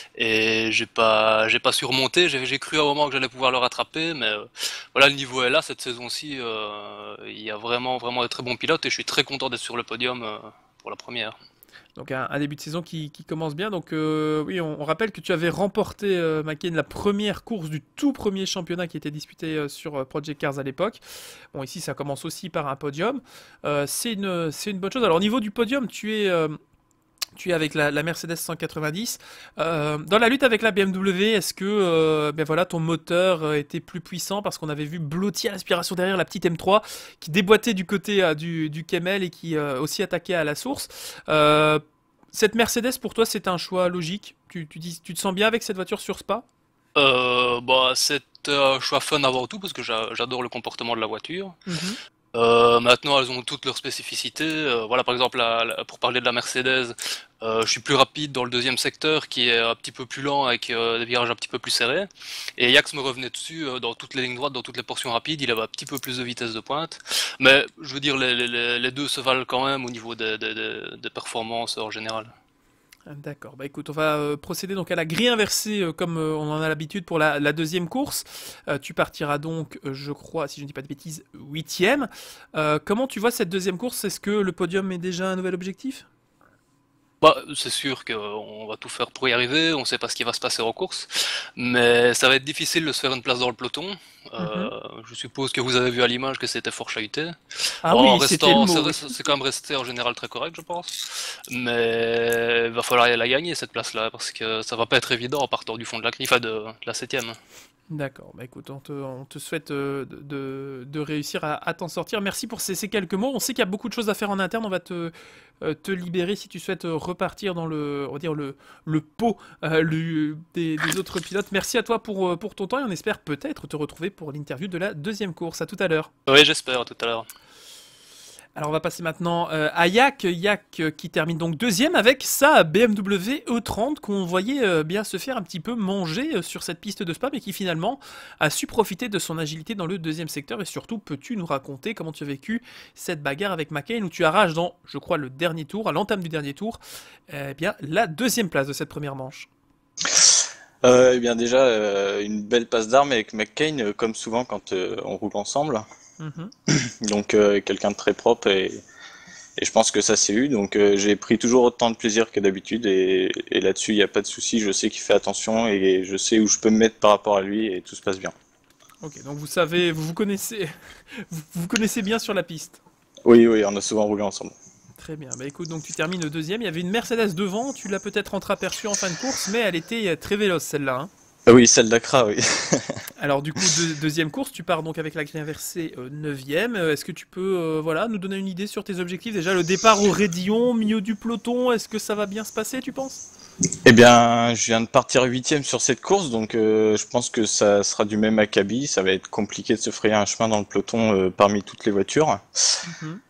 Et j'ai pas surmonté, j'ai cru à un moment que j'allais pouvoir le rattraper, mais voilà, le niveau est là, cette saison-ci, il y a vraiment de très bons pilotes et je suis très content d'être sur le podium pour la première. Donc un début de saison qui commence bien. Donc oui, on rappelle que tu avais remporté, McCain, la première course du tout premier championnat qui était disputé sur Project Cars à l'époque. Bon, ici ça commence aussi par un podium. C'est une bonne chose. Alors au niveau du podium, tu es avec la Mercedes 190. Dans la lutte avec la BMW, est-ce que ben voilà, ton moteur était plus puissant parce qu'on avait vu blottir à l'aspiration derrière la petite M3 qui déboîtait du côté du Kemmel et qui aussi attaquait à la source. Cette Mercedes, pour toi, c'est un choix logique? Tu te sens bien avec cette voiture sur Spa? Bah, c'est un choix fun avant tout parce que j'adore le comportement de la voiture. Mhm. Maintenant, elles ont toutes leurs spécificités. Voilà, par exemple, pour parler de la Mercedes, je suis plus rapide dans le deuxième secteur qui est un petit peu plus lent avec des virages un petit peu plus serrés. Et Yax me revenait dessus dans toutes les lignes droites, dans toutes les portions rapides. Il avait un petit peu plus de vitesse de pointe. Mais je veux dire, les deux se valent quand même au niveau des performances en général. D'accord, bah écoute, on va procéder donc à la grille inversée comme on en a l'habitude pour la deuxième course. Tu partiras donc, je crois, si je ne dis pas de bêtises, 8e. Comment tu vois cette deuxième course? Est-ce que le podium est déjà un nouvel objectif? Bah, c'est sûr qu'on va tout faire pour y arriver, on sait pas ce qui va se passer en course, mais ça va être difficile de se faire une place dans le peloton. Mhm. Je suppose que vous avez vu à l'image que c'était fort chahuté. Ah Bon, en oui, c'était le restant, mot, oui. c'est quand même resté en général très correct, je pense. Mais il va falloir la gagner cette place-là, parce que ça va pas être évident en partant du fond de la grille, enfin de la septième. D'accord, bah écoute, on te souhaite de réussir à t'en sortir. Merci pour ces quelques mots. On sait qu'il y a beaucoup de choses à faire en interne. On va te libérer si tu souhaites repartir dans on va dire le pot des autres pilotes. Merci à toi pour ton temps et on espère peut-être te retrouver pour l'interview de la deuxième course. À tout à l'heure. Oui, j'espère, à tout à l'heure. Alors on va passer maintenant à Yak, qui termine donc deuxième avec sa BMW E30 qu'on voyait bien se faire un petit peu manger sur cette piste de Spa, mais qui finalement a su profiter de son agilité dans le deuxième secteur. Et surtout, peux-tu nous raconter comment tu as vécu cette bagarre avec McCain où tu arraches dans, je crois, le dernier tour, à l'entame du dernier tour, bien la deuxième place de cette première manche. Eh bien déjà, une belle passe d'armes avec McCain, comme souvent quand on roule ensemble. Mhm. Donc quelqu'un de très propre et je pense que ça s'est eu. Donc j'ai pris toujours autant de plaisir que d'habitude et là-dessus il n'y a pas de souci. Je sais qu'il fait attention et je sais où je peux me mettre par rapport à lui et tout se passe bien. Ok, donc vous savez, vous connaissez, vous connaissez bien sur la piste. Oui, oui, on a souvent roulé ensemble. Très bien, bah écoute, donc tu termines deuxième, il y avait une Mercedes devant, tu l'as peut-être entreaperçue en fin de course, mais elle était très véloce celle-là, hein. Ah oui, celle d'Accra, oui. Alors du coup, deuxième course, tu pars donc avec la grille inversée 9ème. Est-ce que tu peux voilà, nous donner une idée sur tes objectifs? Déjà, le départ au Raidillon, milieu du peloton, est-ce que ça va bien se passer, tu penses? Eh bien, je viens de partir huitième sur cette course, donc je pense que ça sera du même acabit. Ça va être compliqué de se frayer un chemin dans le peloton parmi toutes les voitures. Mhm.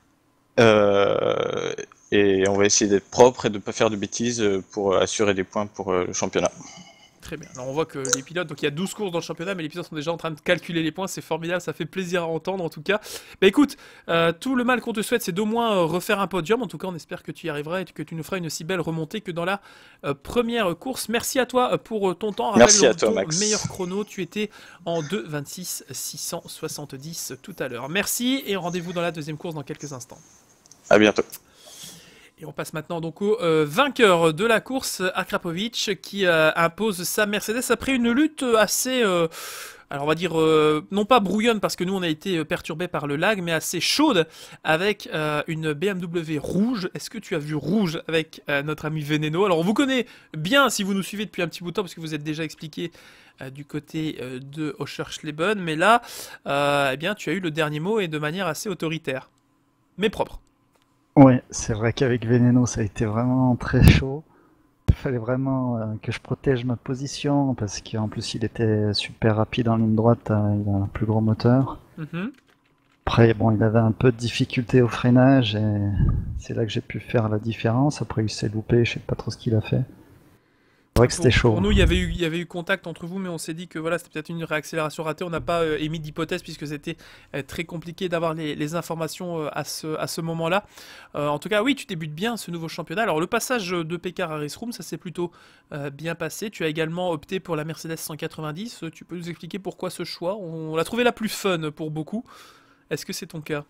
Euh, et on va essayer d'être propre et de ne pas faire de bêtises pour assurer des points pour le championnat. Très bien. Alors on voit que les pilotes, donc il y a 12 courses dans le championnat, mais les pilotes sont déjà en train de calculer les points, c'est formidable, ça fait plaisir à entendre en tout cas. Bah écoute, tout le mal qu'on te souhaite, c'est d'au moins refaire un podium. En tout cas, on espère que tu y arriveras et que tu nous feras une aussi belle remontée que dans la première course. Merci à toi pour ton temps. Merci à Rappelle toi, ton Max. meilleur chrono, tu étais en 2:26 670 tout à l'heure. Merci et rendez-vous dans la deuxième course dans quelques instants. À bientôt. Et on passe maintenant donc au vainqueur de la course, Akrapovic, qui impose sa Mercedes après une lutte assez, alors on va dire, non pas brouillonne parce que nous on a été perturbé par le lag, mais assez chaude avec une BMW rouge. Est-ce que tu as vu rouge avec notre ami Veneno? Alors on vous connaît bien si vous nous suivez depuis un petit bout de temps parce que vous êtes déjà expliqué du côté de Oschersleben, mais là, eh bien tu as eu le dernier mot et de manière assez autoritaire, mais propre. Ouais, c'est vrai qu'avec Veneno, ça a été vraiment très chaud. Il fallait vraiment que je protège ma position parce qu'en plus il était super rapide en ligne droite, il a un plus gros moteur. Mhm. Après, bon, il avait un peu de difficulté au freinage et c'est là que j'ai pu faire la différence. Après, il s'est loupé, je sais pas trop ce qu'il a fait. C'est vrai que c'était chaud. Pour nous, il y avait eu contact entre vous, mais on s'est dit que voilà, c'était peut-être une réaccélération ratée. On n'a pas émis d'hypothèse puisque c'était très compliqué d'avoir les informations à ce moment-là. En tout cas, oui, tu débutes bien ce nouveau championnat. Alors, le passage de Peccar à Race Room, ça s'est plutôt bien passé. Tu as également opté pour la Mercedes 190. Tu peux nous expliquer pourquoi ce choix? On l'a trouvé la plus fun pour beaucoup. Est-ce que c'est ton cas?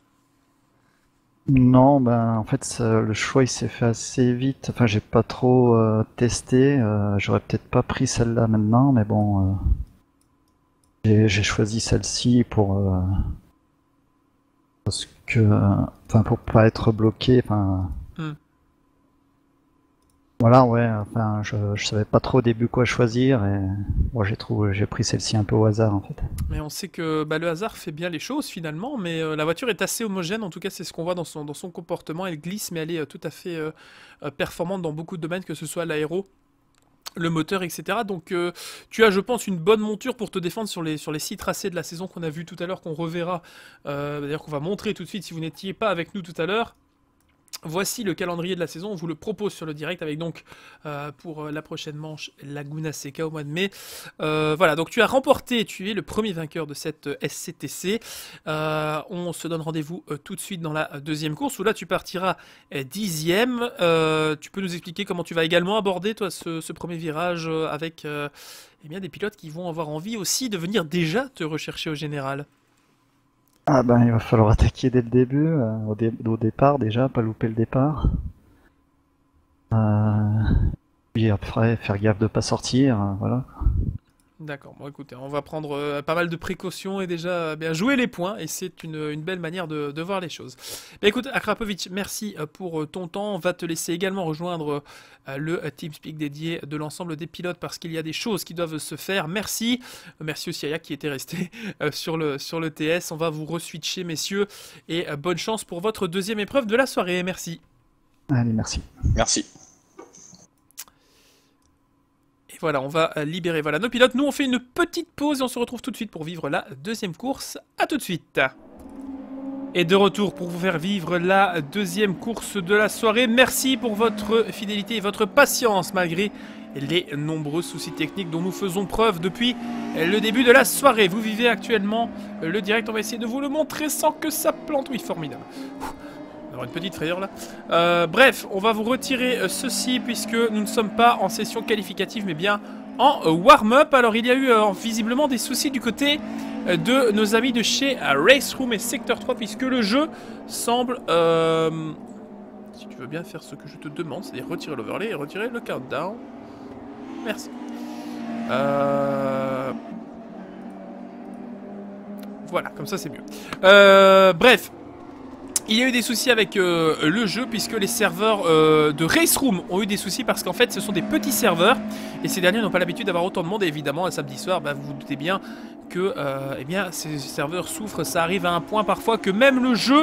Non, ben en fait le choix il s'est fait assez vite. Enfin, j'ai pas trop testé. J'aurais peut-être pas pris celle-là maintenant, mais bon, j'ai choisi celle-ci parce que, enfin, pour pas être bloqué. Enfin, Hmm. voilà, ouais. Enfin, je savais pas trop au début quoi choisir et bon, j'ai pris celle-ci un peu au hasard en fait. Mais on sait que bah, le hasard fait bien les choses finalement, mais la voiture est assez homogène, en tout cas c'est ce qu'on voit dans son comportement, elle glisse mais elle est tout à fait performante dans beaucoup de domaines, que ce soit l'aéro, le moteur, etc. Donc tu as je pense une bonne monture pour te défendre sur les 6 tracés de la saison qu'on a vu tout à l'heure, qu'on reverra, d'ailleurs qu'on va montrer tout de suite si vous n'étiez pas avec nous tout à l'heure. Voici le calendrier de la saison, on vous le propose sur le direct avec donc pour la prochaine manche Laguna Seca au mois de mai. Voilà, donc tu as remporté, tu es le premier vainqueur de cette SCTC. On se donne rendez-vous tout de suite dans la deuxième course où là tu partiras 10e. Tu peux nous expliquer comment tu vas également aborder toi ce premier virage avec eh bien, des pilotes qui vont avoir envie aussi de venir déjà te rechercher au général. Ah ben il va falloir attaquer dès le début, au départ déjà, pas louper le départ. Puis après, faire gaffe de pas sortir, voilà. D'accord, bon écoutez, on va prendre pas mal de précautions et déjà bien jouer les points, et c'est une belle manière de voir les choses. Bah, écoute, Akrapovic, merci pour ton temps. On va te laisser également rejoindre le TeamSpeak dédié de l'ensemble des pilotes parce qu'il y a des choses qui doivent se faire. Merci. Merci aussi à Yak qui était resté sur le TS. On va vous re-switcher, messieurs, et bonne chance pour votre deuxième épreuve de la soirée. Merci. Allez, merci. Merci. Voilà, on va libérer nos pilotes. Nous, on fait une petite pause et on se retrouve tout de suite pour vivre la deuxième course. A tout de suite. Et de retour pour vous faire vivre la deuxième course de la soirée. Merci pour votre fidélité et votre patience malgré les nombreux soucis techniques dont nous faisons preuve depuis le début de la soirée. Vous vivez actuellement le direct. On va essayer de vous le montrer sans que ça plante. Oui, formidable. Une petite frayeur là. Bref, on va vous retirer ceci puisque nous ne sommes pas en session qualificative mais bien en warm-up. Alors il y a eu visiblement des soucis du côté de nos amis de chez Race Room et Sector 3 puisque le jeu semble, si tu veux bien faire ce que je te demande, c'est-à-dire retirer l'overlay et retirer le countdown. Merci. Voilà, comme ça c'est mieux. Bref. Il y a eu des soucis avec le jeu puisque les serveurs de Race Room ont eu des soucis parce qu'en fait ce sont des petits serveurs et ces derniers n'ont pas l'habitude d'avoir autant de monde et évidemment un samedi soir vous vous doutez bien que eh bien, ces serveurs souffrent. Ça arrive à un point parfois que même le jeu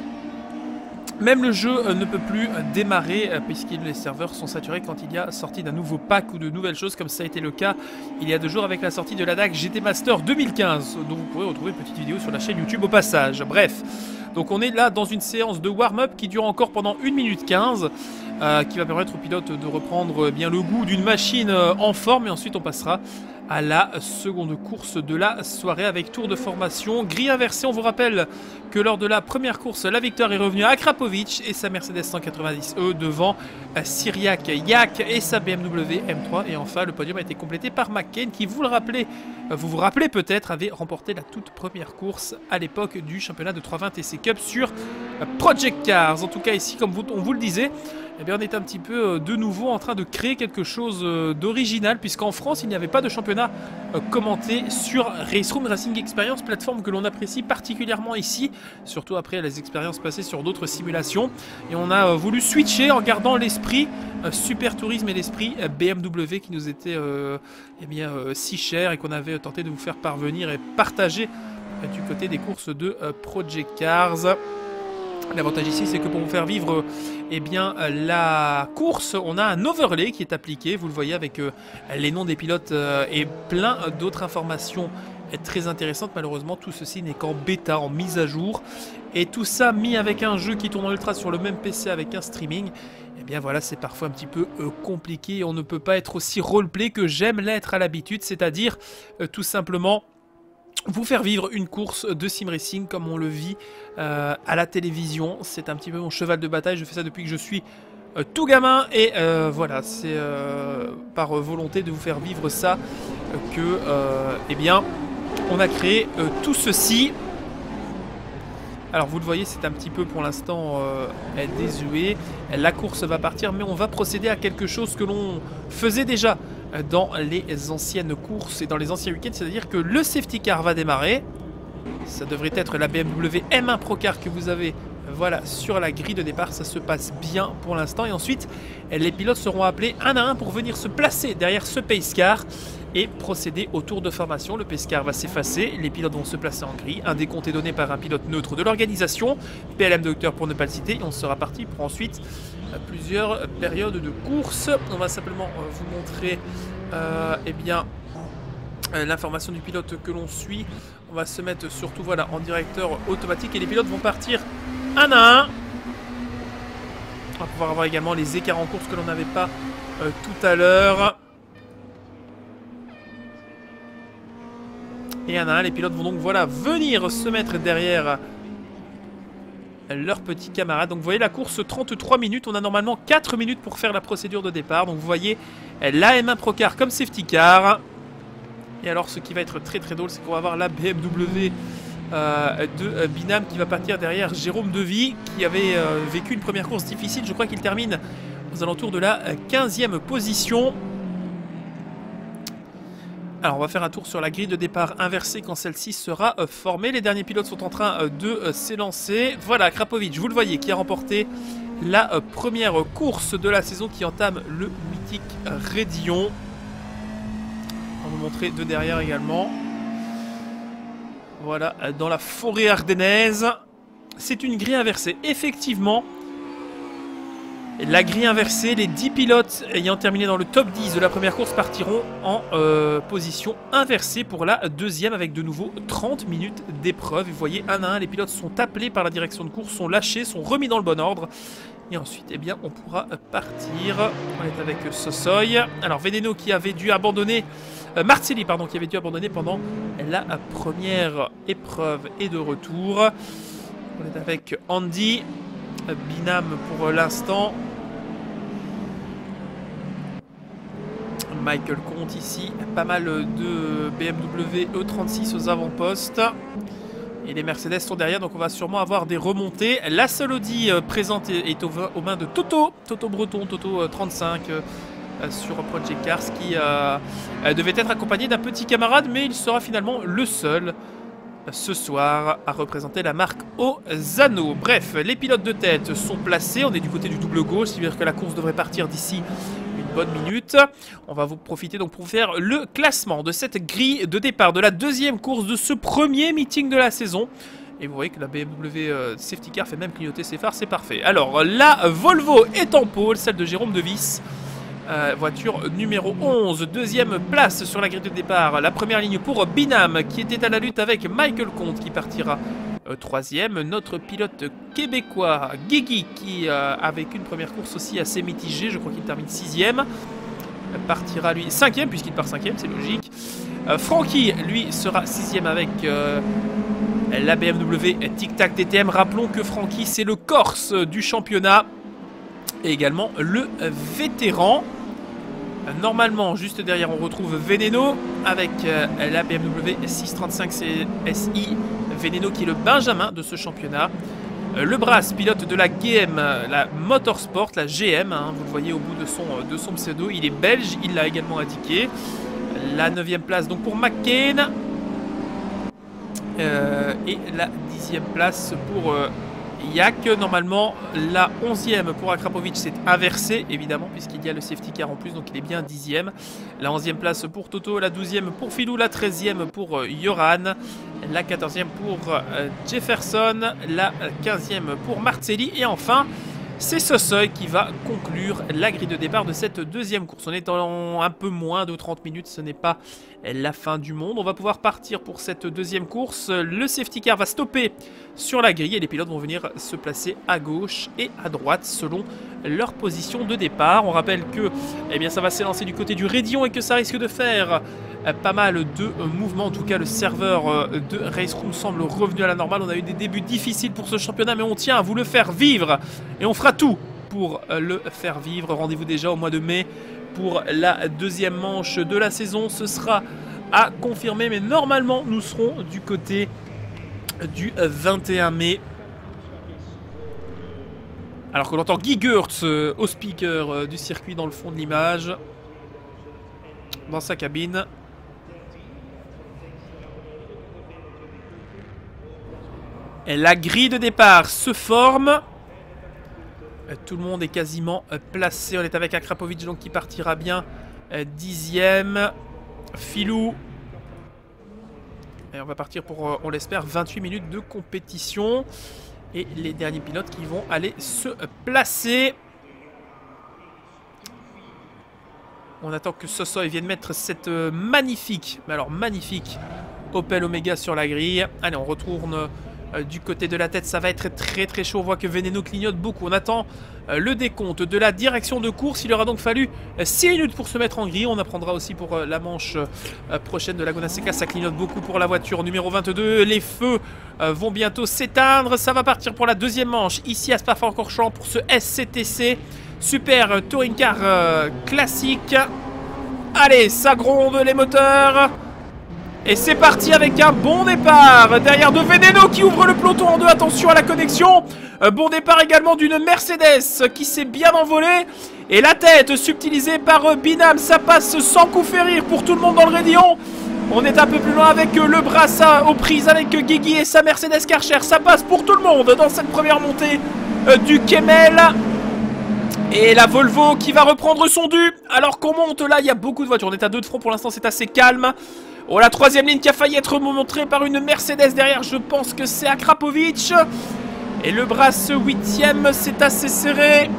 ne peut plus démarrer puisque les serveurs sont saturés quand il y a sortie d'un nouveau pack ou de nouvelles choses comme ça a été le cas il y a 2 jours avec la sortie de la DAC GT Master 2015 dont vous pourrez retrouver une petite vidéo sur la chaîne YouTube au passage. Bref. Donc on est là dans une séance de warm-up qui dure encore pendant 1 minute 15 qui va permettre aux pilotes de reprendre bien le goût d'une machine en forme et ensuite on passera à la seconde course de la soirée avec tour de formation. Grille inversée, on vous rappelle que lors de la première course, la victoire est revenue à Akrapovic et sa Mercedes 190E devant Cyriac Yak et sa BMW M3. Et enfin, le podium a été complété par McCain qui, vous vous rappelez peut-être, avait remporté la toute première course à l'époque du championnat de 320 TC Cup sur Project Cars. En tout cas, ici, comme on vous le disait, eh bien, on est un petit peu de nouveau en train de créer quelque chose d'original puisqu'en France, il n'y avait pas de championnat commenté sur Race Room Racing Experience, plateforme que l'on apprécie particulièrement ici, surtout après les expériences passées sur d'autres simulations. Et on a voulu switcher en gardant l'esprit Super Tourisme et l'esprit BMW qui nous était eh bien, si cher et qu'on avait tenté de vous faire parvenir et partager du côté des courses de Project Cars. L'avantage ici, c'est que pour vous faire vivre eh bien, la course, on a un overlay qui est appliqué, vous le voyez, avec les noms des pilotes et plein d'autres informations très intéressantes. Malheureusement, tout ceci n'est qu'en bêta, en mise à jour. Et tout ça mis avec un jeu qui tourne en ultra sur le même PC avec un streaming, eh bien voilà, c'est parfois un petit peu compliqué. On ne peut pas être aussi roleplay que j'aime l'être à l'habitude, c'est-à-dire tout simplement vous faire vivre une course de sim racing comme on le vit à la télévision. C'est un petit peu mon cheval de bataille, je fais ça depuis que je suis tout gamin et voilà, c'est par volonté de vous faire vivre ça que eh bien on a créé tout ceci. Alors vous le voyez, c'est un petit peu pour l'instant désuet. La course va partir mais on va procéder à quelque chose que l'on faisait déjà dans les anciennes courses et dans les anciens week-ends, c'est-à-dire que le safety car va démarrer. Ça devrait être la BMW M1 Pro Car que vous avez voilà, sur la grille de départ. Ça se passe bien pour l'instant et ensuite les pilotes seront appelés un à un pour venir se placer derrière ce pace car et procéder au tour de formation. Le pace car va s'effacer, les pilotes vont se placer en grille, un décompte est donné par un pilote neutre de l'organisation, PLM docteur pour ne pas le citer, et on sera parti pour ensuite plusieurs périodes de course. On va simplement vous montrer eh bien l'information du pilote que l'on suit. On va se mettre surtout voilà, en directeur automatique et les pilotes vont partir un à un. On va pouvoir avoir également les écarts en course que l'on n'avait pas tout à l'heure. Et un à un, les pilotes vont donc voilà, venir se mettre derrière leurs petits camarades. Donc vous voyez la course 33 minutes. On a normalement 4 minutes pour faire la procédure de départ. Donc vous voyez la M1 Pro Car comme safety car. Et alors ce qui va être très très drôle, c'est qu'on va avoir la BMW de Binam qui va partir derrière Jérôme Devy qui avait vécu une première course difficile. Je crois qu'il termine aux alentours de la 15e position. Alors on va faire un tour sur la grille de départ inversée quand celle-ci sera formée. Les derniers pilotes sont en train de s'élancer. Voilà, Krapovic, vous le voyez, qui a remporté la première course de la saison qui entame le mythique Raidillon. On va vous montrer de derrière également. Voilà, dans la forêt ardennaise. C'est une grille inversée. Effectivement, la grille inversée, les 10 pilotes ayant terminé dans le top 10 de la première course partiront en position inversée pour la deuxième avec de nouveau 30 minutes d'épreuve. Vous voyez, un à un, les pilotes sont appelés par la direction de course, sont lâchés, sont remis dans le bon ordre. Et ensuite, eh bien, on pourra partir. On est avec Sosoy. Alors, Veneno qui avait dû abandonner... Marcelli, pardon, qui avait dû abandonner pendant la première épreuve est de retour. On est avec Andy. Binam pour l'instant. Michael Comte ici. Pas mal de BMW E36 aux avant-postes. Et les Mercedes sont derrière, donc on va sûrement avoir des remontées. La seule Audi présente est aux mains de Toto. Toto Breton, Toto 35 sur Project Cars qui devait être accompagné d'un petit camarade, mais il sera finalement le seul ce soir à représenter la marque aux anneaux. Bref, les pilotes de tête sont placés. On est du côté du double gauche, c'est-à-dire que la course devrait partir d'ici une bonne minute. On va vous profiter donc pour faire le classement de cette grille de départ de la deuxième course de ce premier meeting de la saison. Et vous voyez que la BMW Safety Car fait même clignoter ses phares, c'est parfait. Alors, la Volvo est en pôle, celle de Jérôme Devis. Voiture numéro 11, deuxième place sur la grille de départ. La première ligne pour Binam qui était à la lutte avec Michael Comte qui partira troisième. Notre pilote québécois Guigui qui avec une première course aussi assez mitigée, je crois qu'il termine sixième, partira lui cinquième puisqu'il part cinquième, c'est logique. Francky lui sera sixième avec la BMW Tic Tac DTM. Rappelons que Francky c'est le Corse du championnat et également le vétéran. Normalement, juste derrière, on retrouve Veneno avec la BMW 635 CSI. Veneno qui est le Benjamin de ce championnat. Le Brass, pilote de la GM, la Motorsport, la GM, hein, vous le voyez au bout de son pseudo. Il est belge, il l'a également indiqué. La 9e place donc pour McCain. Et la 10e place pour... Yak. Normalement, la 11e pour Akrapovic, c'est inversé, évidemment, puisqu'il y a le safety car en plus, donc il est bien 10e. La 11e place pour Toto, la 12e pour Filou, la 13e pour Yoran, la 14e pour Jefferson, la 15e pour Marcelli, et enfin, c'est Sosoy qui va conclure la grille de départ de cette deuxième course. On est en un peu moins de 30 minutes, ce n'est pas la fin du monde. On va pouvoir partir pour cette deuxième course. Le safety car va stopper sur la grille et les pilotes vont venir se placer à gauche et à droite selon leur position de départ. On rappelle que eh bien, ça va s'élancer du côté du Raidillon et que ça risque de faire pas mal de mouvements. En tout cas, le serveur de Race Room semble revenu à la normale. On a eu des débuts difficiles pour ce championnat, mais on tient à vous le faire vivre. Et on fera tout pour le faire vivre. Rendez-vous déjà au mois de mai pour la deuxième manche de la saison. Ce sera à confirmer, mais normalement, nous serons du côté du 21 mai. Alors qu'on entend Guy Gertz au speaker du circuit dans le fond de l'image, dans sa cabine. Et la grille de départ se forme. Tout le monde est quasiment placé. On est avec Akrapovic donc qui partira bien 10e. Filou. Et on va partir pour, on l'espère, 28 minutes de compétition. Et les derniers pilotes qui vont aller se placer. On attend que Sosoy vienne mettre cette magnifique, mais alors magnifique, Opel Omega sur la grille. Allez, on retourne du côté de la tête, ça va être très très chaud. On voit que Veneno clignote beaucoup. On attend le décompte de la direction de course. Il aura donc fallu 6 minutes pour se mettre en grille. On apprendra aussi pour la manche prochaine de Laguna Seca. Ça clignote beaucoup pour la voiture numéro 22. Les feux vont bientôt s'éteindre. Ça va partir pour la deuxième manche ici à Spa-Francorchamps pour ce SCTC Super Touring Car classique. Allez, ça gronde les moteurs. Et c'est parti avec un bon départ derrière de Veneno qui ouvre le peloton en deux. Attention à la connexion. Bon départ également d'une Mercedes qui s'est bien envolée. Et la tête subtilisée par Binam. Ça passe sans coup férir pour tout le monde dans le raidillon. On est un peu plus loin avec le Brassa aux prises avec Guigui et sa Mercedes Karcher. Ça passe pour tout le monde dans cette première montée du Kemmel. Et la Volvo qui va reprendre son dû. Alors qu'on monte là, il y a beaucoup de voitures. On est à 2 de front pour l'instant, c'est assez calme. Oh, la troisième ligne qui a failli être montrée par une Mercedes derrière. Je pense que c'est Akrapovic. Et le Brasse 8ème, c'est assez serré.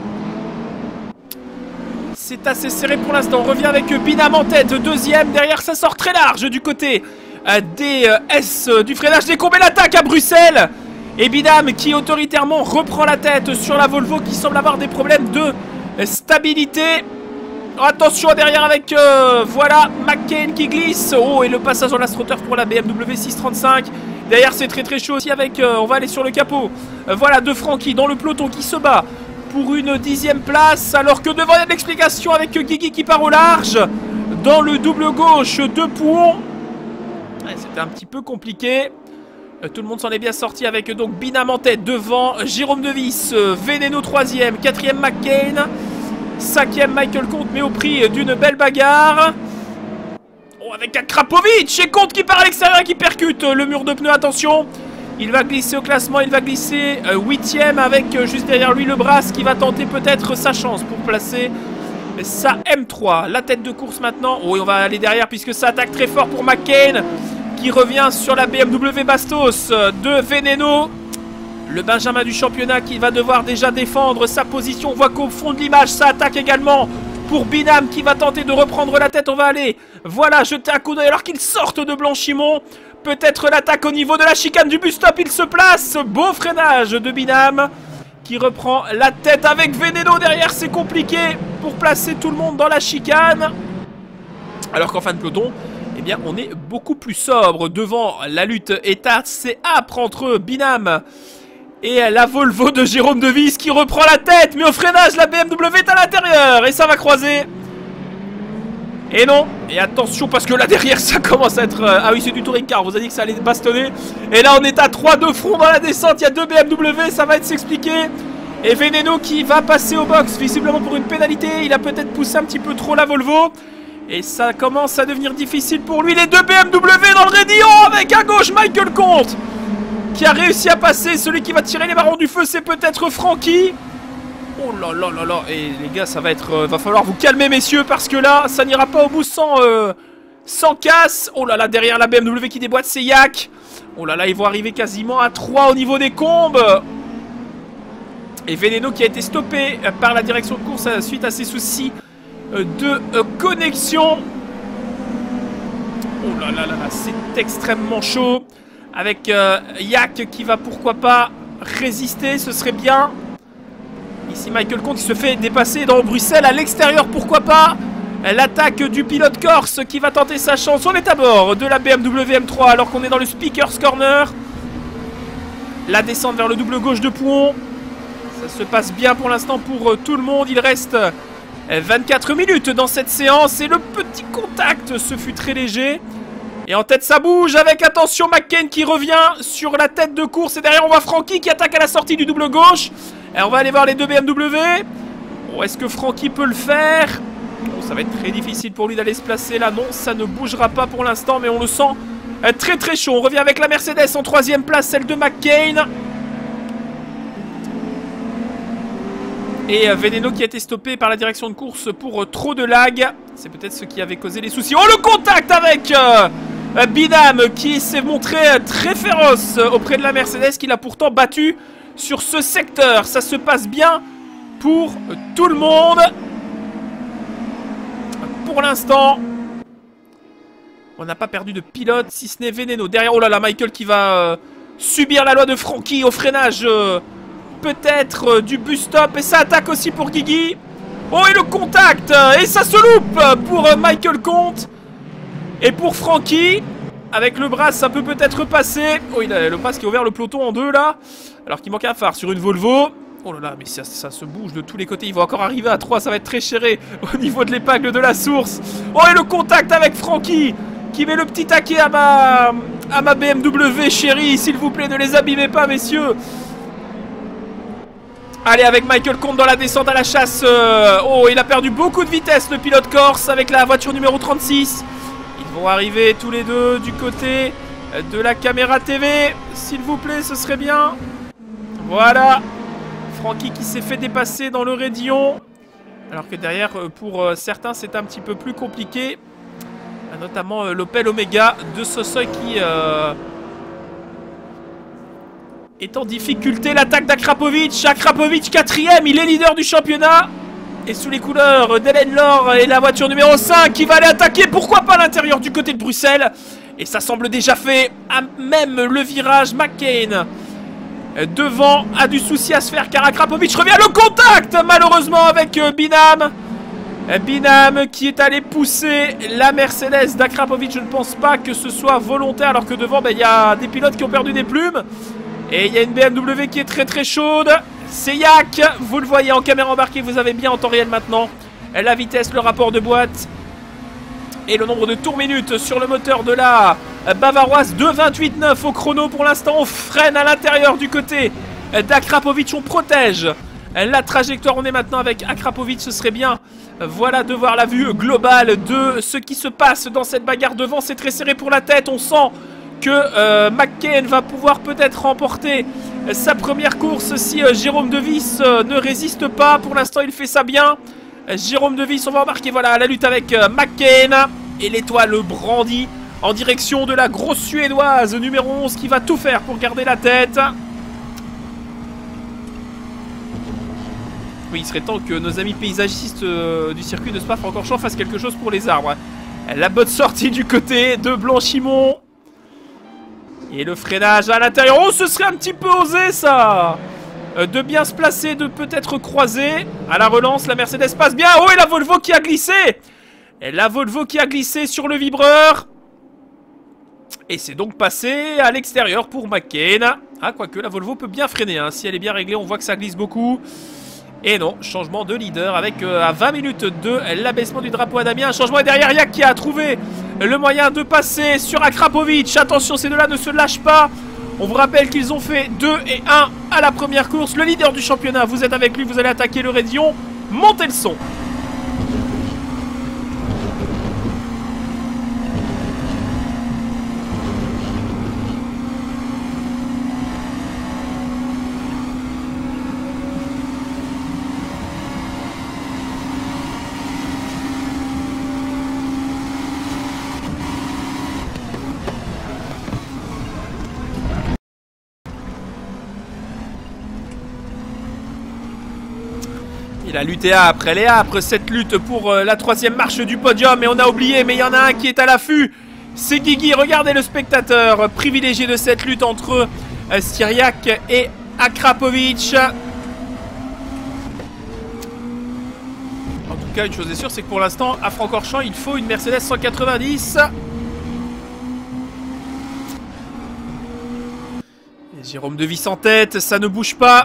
C'est assez serré pour l'instant. On revient avec Binam en tête, deuxième. Derrière, ça sort très large du côté des S du freinage des combes. Et l'attaque à Bruxelles. Et Binam qui autoritairement reprend la tête sur la Volvo qui semble avoir des problèmes de stabilité. Oh, attention derrière avec, voilà, McCain qui glisse. Oh, et le passage en astroturf pour la BMW 635. Derrière, c'est très très chaud aussi avec, on va aller sur le capot. Voilà, de Francky dans le peloton qui se bat pour une 10e place. Alors que devant, il y a de l'explication avec Guigui qui part au large. Dans le double gauche de Pouhon. Ouais, c'était un petit peu compliqué. Tout le monde s'en est bien sorti avec donc Binam en tête devant Jérôme Devis, Veneno 3ème, 4ème McCain, 5ème Michael Comte, mais au prix d'une belle bagarre. Oh, avec Akrapovic et Comte qui part à l'extérieur et qui percute le mur de pneus. Attention, il va glisser au classement, il va glisser 8ème avec juste derrière lui le Brasse qui va tenter peut-être sa chance pour placer sa M3. La tête de course maintenant. Oh, et on va aller derrière puisque ça attaque très fort pour McCain, qui revient sur la BMW Bastos de Veneno. Le Benjamin du championnat qui va devoir déjà défendre sa position. On voit qu'au fond de l'image, ça attaque également pour Binam qui va tenter de reprendre la tête. On va aller, voilà, jeter un coup d'œil alors qu'ils sortent de Blanchimont. Peut-être l'attaque au niveau de la chicane du bus stop. Il se place. Beau freinage de Binam qui reprend la tête avec Veneno derrière. C'est compliqué pour placer tout le monde dans la chicane. Alors qu'en fin de peloton, eh bien, on est beaucoup plus sobre. Devant, la lutte est assez âpre entre Binam et la Volvo de Jérôme Devis qui reprend la tête. Mais au freinage, la BMW est à l'intérieur et ça va croiser. Et non. Et attention parce que là derrière, ça commence à être... Ah oui, c'est du touring car. On vous a dit que ça allait bastonner. Et là, on est à 3 de front dans la descente. Il y a 2 BMW. Ça va être s'expliquer. Et Veneno qui va passer au box, visiblement pour une pénalité. Il a peut-être poussé un petit peu trop la Volvo. Et ça commence à devenir difficile pour lui. Les 2 BMW dans le raidillon avec à gauche Michael Comte qui a réussi à passer. Celui qui va tirer les barons du feu, c'est peut-être Francky. Oh là là là là. Et les gars, ça va être... va falloir vous calmer, messieurs, parce que là, ça n'ira pas au bout sans casse. Oh là là, derrière la BMW qui déboîte, c'est Yak. Oh là là, ils vont arriver quasiment à 3 au niveau des combes. Et Veneno qui a été stoppé par la direction de course suite à ses soucis de connexion. Oh là là là là, c'est extrêmement chaud. Avec Yak qui va pourquoi pas résister, ce serait bien. Ici Michael Comte qui se fait dépasser dans Bruxelles à l'extérieur, pourquoi pas. L'attaque du pilote corse qui va tenter sa chance. On est à bord de la BMW M3 alors qu'on est dans le Speaker's Corner. La descente vers le double gauche de Pouhon. Ça se passe bien pour l'instant pour tout le monde. Il reste 24 minutes dans cette séance et le petit contact, ce fut très léger. Et en tête ça bouge avec, attention, McCain qui revient sur la tête de course. Et derrière on voit Francky qui attaque à la sortie du double gauche. Et on va aller voir les 2 BMW. Oh, est-ce que Francky peut le faire? Oh, ça va être très difficile pour lui d'aller se placer là. Non, ça ne bougera pas pour l'instant, mais on le sent très très chaud. On revient avec la Mercedes en 3ème place, celle de McCain. Et Veneno qui a été stoppé par la direction de course pour trop de lag. C'est peut-être ce qui avait causé les soucis. Oh, le contact avec Binam qui s'est montré très féroce auprès de la Mercedes qu'il a pourtant battu sur ce secteur. Ça se passe bien pour tout le monde. Pour l'instant, on n'a pas perdu de pilote si ce n'est Veneno. Derrière, oh là là, Michael qui va subir la loi de Francky au freinage. Peut-être du bus stop. Et ça attaque aussi pour Guigui. Oh, et le contact. Et ça se loupe pour Michael Comte. Et pour Francky. Avec le bras, ça peut peut-être passer. Oh, il a le bras qui a ouvert le peloton en deux là. Alors qu'il manque un phare sur une Volvo. Oh là là, mais ça se bouge de tous les côtés. Il va encore arriver à 3. Ça va être très serré au niveau de l'épingle de la source. Oh, et le contact avec Francky qui met le petit taquet à ma BMW chérie. S'il vous plaît, ne les abîmez pas, messieurs. Allez, avec Michael Comte dans la descente à la chasse. Oh, il a perdu beaucoup de vitesse, le pilote corse, avec la voiture numéro 36. Ils vont arriver tous les deux du côté de la caméra TV. S'il vous plaît, ce serait bien. Voilà. Francky qui s'est fait dépasser dans le raidillon. Alors que derrière, pour certains, c'est un petit peu plus compliqué. Notamment l'Opel Omega de Sosoy qui est en difficulté. L'attaque d'Akrapovic. Akrapovic 4ème, il est leader du championnat. Et sous les couleurs d'Hélène Laure et la voiture numéro 5 qui va aller attaquer. Pourquoi pas à l'intérieur du côté de Bruxelles. Et ça semble déjà fait. Même le virage, McCain devant a du souci à se faire car Akrapovic revient. Le contact malheureusement avec Binam. Binam qui est allé pousser la Mercedes d'Akrapovic. Je ne pense pas que ce soit volontaire alors que devant il y a des pilotes qui ont perdu des plumes. Et il y a une BMW qui est très très chaude. C'est Yak, vous le voyez en caméra embarquée, vous avez bien en temps réel maintenant la vitesse, le rapport de boîte et le nombre de tours minutes sur le moteur de la bavaroise. 2,28,9 au chrono pour l'instant. On freine à l'intérieur du côté d'Akrapovic, on protège la trajectoire. On est maintenant avec Akrapovic, ce serait bien voilà de voir la vue globale de ce qui se passe dans cette bagarre devant. C'est très serré pour la tête, on sent que McCain va pouvoir peut-être remporter sa première course si Jérôme Devis ne résiste pas. Pour l'instant il fait ça bien. Jérôme Devis, on va embarquer voilà la lutte avec McCain et l'étoile brandie en direction de la grosse suédoise numéro 11 qui va tout faire pour garder la tête. Oui, il serait temps que nos amis paysagistes du circuit de Spa-Francorchamps fassent quelque chose pour les arbres. La bonne sortie du côté de Blanchimont. Et le freinage à l'intérieur. Oh, ce serait un petit peu osé ça de bien se placer, de peut-être croiser. À la relance, la Mercedes passe bien. Oh, et la Volvo qui a glissé. Et la Volvo qui a glissé sur le vibreur. Et c'est donc passé à l'extérieur pour McCain. Ah, quoique la Volvo peut bien freiner hein. Si elle est bien réglée, on voit que ça glisse beaucoup. Et non, changement de leader avec à 20 minutes de l'abaissement du drapeau à Damien. Un changement et derrière Yak qui a trouvé le moyen de passer sur Akrapovic. Attention, ces deux-là ne se lâchent pas. On vous rappelle qu'ils ont fait 2 et 1 à la première course. Le leader du championnat, vous êtes avec lui, vous allez attaquer le raidillon. Montez le son. Il a lutté après les âpres, cette lutte pour la 3e marche du podium. Et on a oublié, mais il y en a un qui est à l'affût. C'est Guigui, regardez le spectateur privilégié de cette lutte entre Syriac et Akrapovic. En tout cas, une chose est sûre, c'est que pour l'instant, à Francorchamps, il faut une Mercedes 190. Et Jérôme Devis en tête, ça ne bouge pas.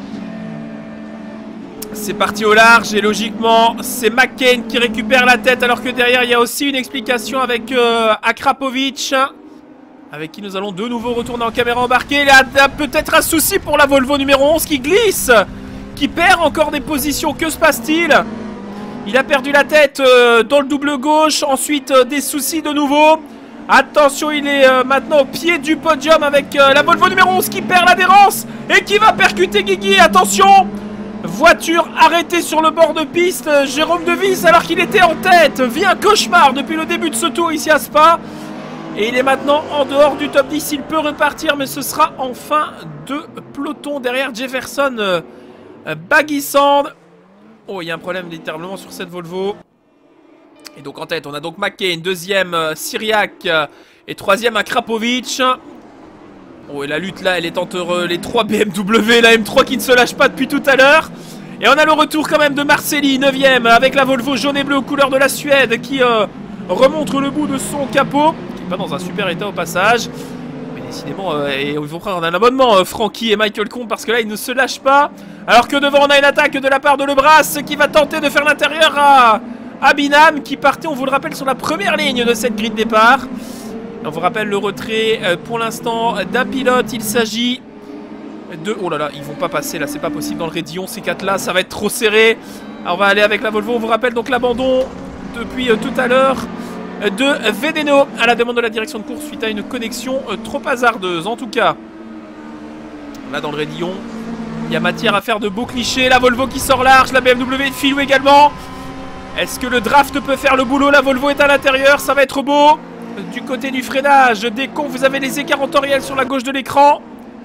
C'est parti au large et logiquement c'est McCain qui récupère la tête alors que derrière il y a aussi une explication avec Akrapovic avec qui nous allons de nouveau retourner en caméra embarquée. Il y a peut-être un souci pour la Volvo numéro 11 qui glisse, qui perd encore des positions. Que se passe-t-il? Il a perdu la tête dans le double gauche, ensuite des soucis de nouveau. Attention, il est maintenant au pied du podium avec la Volvo numéro 11 qui perd l'adhérence et qui va percuter Guigui. Attention! Voiture arrêtée sur le bord de piste. Jérôme Devis alors qu'il était en tête vit un cauchemar depuis le début de ce tour ici à Spa. Et il est maintenant en dehors du top 10. Il peut repartir mais ce sera en fin de peloton derrière Jefferson Baguissand. Oh, il y a un problème littéralement sur cette Volvo. Et donc en tête on a donc McCain, deuxième Syriac et troisième Akrapovic. Oh, et la lutte là, elle est entre les 3 BMW et la M3 qui ne se lâche pas depuis tout à l'heure. Et on a le retour quand même de Marcelli, 9ème, avec la Volvo jaune et bleu aux couleurs de la Suède qui remontre le bout de son capot, qui n'est pas dans un super état au passage. Mais décidément, et ils vont prendre un abonnement, Francky et Michael Comte, parce que là, ils ne se lâchent pas. Alors que devant, on a une attaque de la part de Lebras qui va tenter de faire l'intérieur à à Binam qui partait, on vous le rappelle, sur la première ligne de cette grille de départ. On vous rappelle le retrait pour l'instant d'un pilote. Il s'agit de... Oh là là, ils vont pas passer là, c'est pas possible dans le raidillon, ces 4 là, ça va être trop serré. Alors, on va aller avec la Volvo, on vous rappelle donc l'abandon depuis tout à l'heure de Veneno à la demande de la direction de course suite à une connexion trop hasardeuse. En tout cas, là dans le raidillon, il y a matière à faire de beaux clichés. La Volvo qui sort large, la BMW, Filou également. Est-ce que le draft peut faire le boulot? La Volvo est à l'intérieur, ça va être beau. Du côté du freinage, des cons, vous avez les écarts en temps réel sur la gauche de l'écran.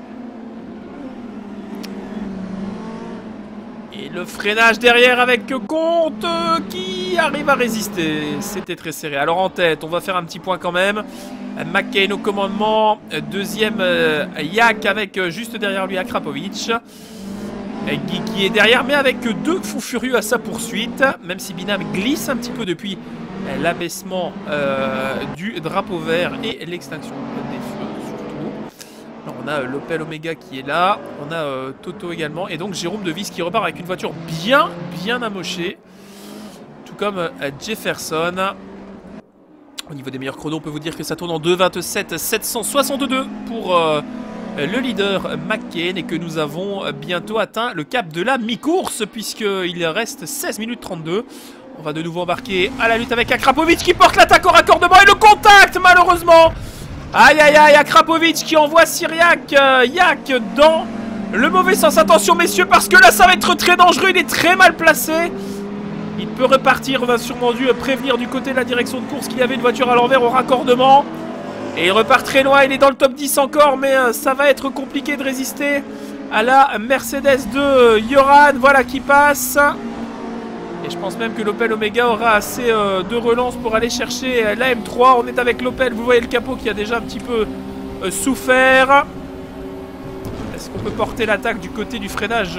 Et le freinage derrière avec Comte qui arrive à résister. C'était très serré. Alors en tête, on va faire un petit point quand même. McCain au commandement. Deuxième, Yak avec juste derrière lui Akrapovic. Guy qui est derrière, mais avec 2 fous furieux à sa poursuite. Même si Binam glisse un petit peu depuis l'abaissement du drapeau vert et l'extinction des feux surtout. Alors, on a l'Opel Omega qui est là, on a Toto également, et donc Jérôme Devis qui repart avec une voiture bien amochée, tout comme Jefferson. Au niveau des meilleurs chronos, on peut vous dire que ça tourne en 2:27 762 pour le leader McCain, et que nous avons bientôt atteint le cap de la mi-course puisqu'il reste 16 minutes 32. On va de nouveau embarquer à la lutte avec Akrapovic qui porte l'attaque au raccordement et le contact malheureusement. Aïe aïe aïe, Akrapovic qui envoie Syriac Yak dans le mauvais sens. Attention messieurs, parce que là ça va être très dangereux, il est très mal placé. Il peut repartir, on a sûrement dû prévenir du côté de la direction de course qu'il y avait une voiture à l'envers au raccordement. Et il repart très loin, il est dans le top 10 encore, mais ça va être compliqué de résister à la Mercedes de Yoran, voilà qui passe. Et je pense même que l'Opel Omega aura assez de relance pour aller chercher la M3. On est avec l'Opel, vous voyez le capot qui a déjà un petit peu souffert. Est-ce qu'on peut porter l'attaque du côté du freinage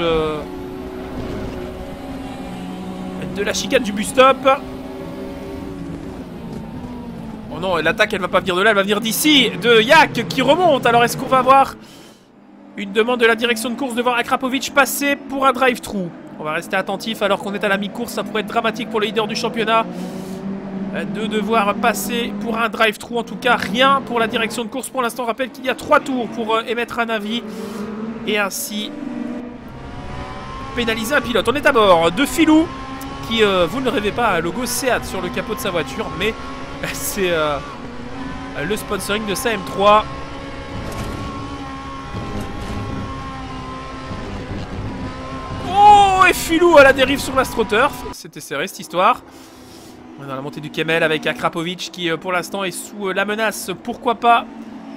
de la chicane du bus stop? Oh non, l'attaque elle va pas venir de là, elle va venir d'ici, de Yak qui remonte. Alors est-ce qu'on va avoir une demande de la direction de course de voir Akrapovic passer pour un drive-thru? On va rester attentif alors qu'on est à la mi-course, ça pourrait être dramatique pour le leader du championnat de devoir passer pour un drive-thru. En tout cas, rien pour la direction de course pour l'instant. On rappelle qu'il y a 3 tours pour émettre un avis et ainsi pénaliser un pilote. On est à bord de Filou qui, vous ne rêvez pas, a un logo Seat sur le capot de sa voiture, mais c'est le sponsoring de sa M3. Oh, et Filou à la dérive sur l'AstroTurf. C'était serré cette histoire. On est dans la montée du Kemmel avec Akrapovic qui pour l'instant est sous la menace, pourquoi pas,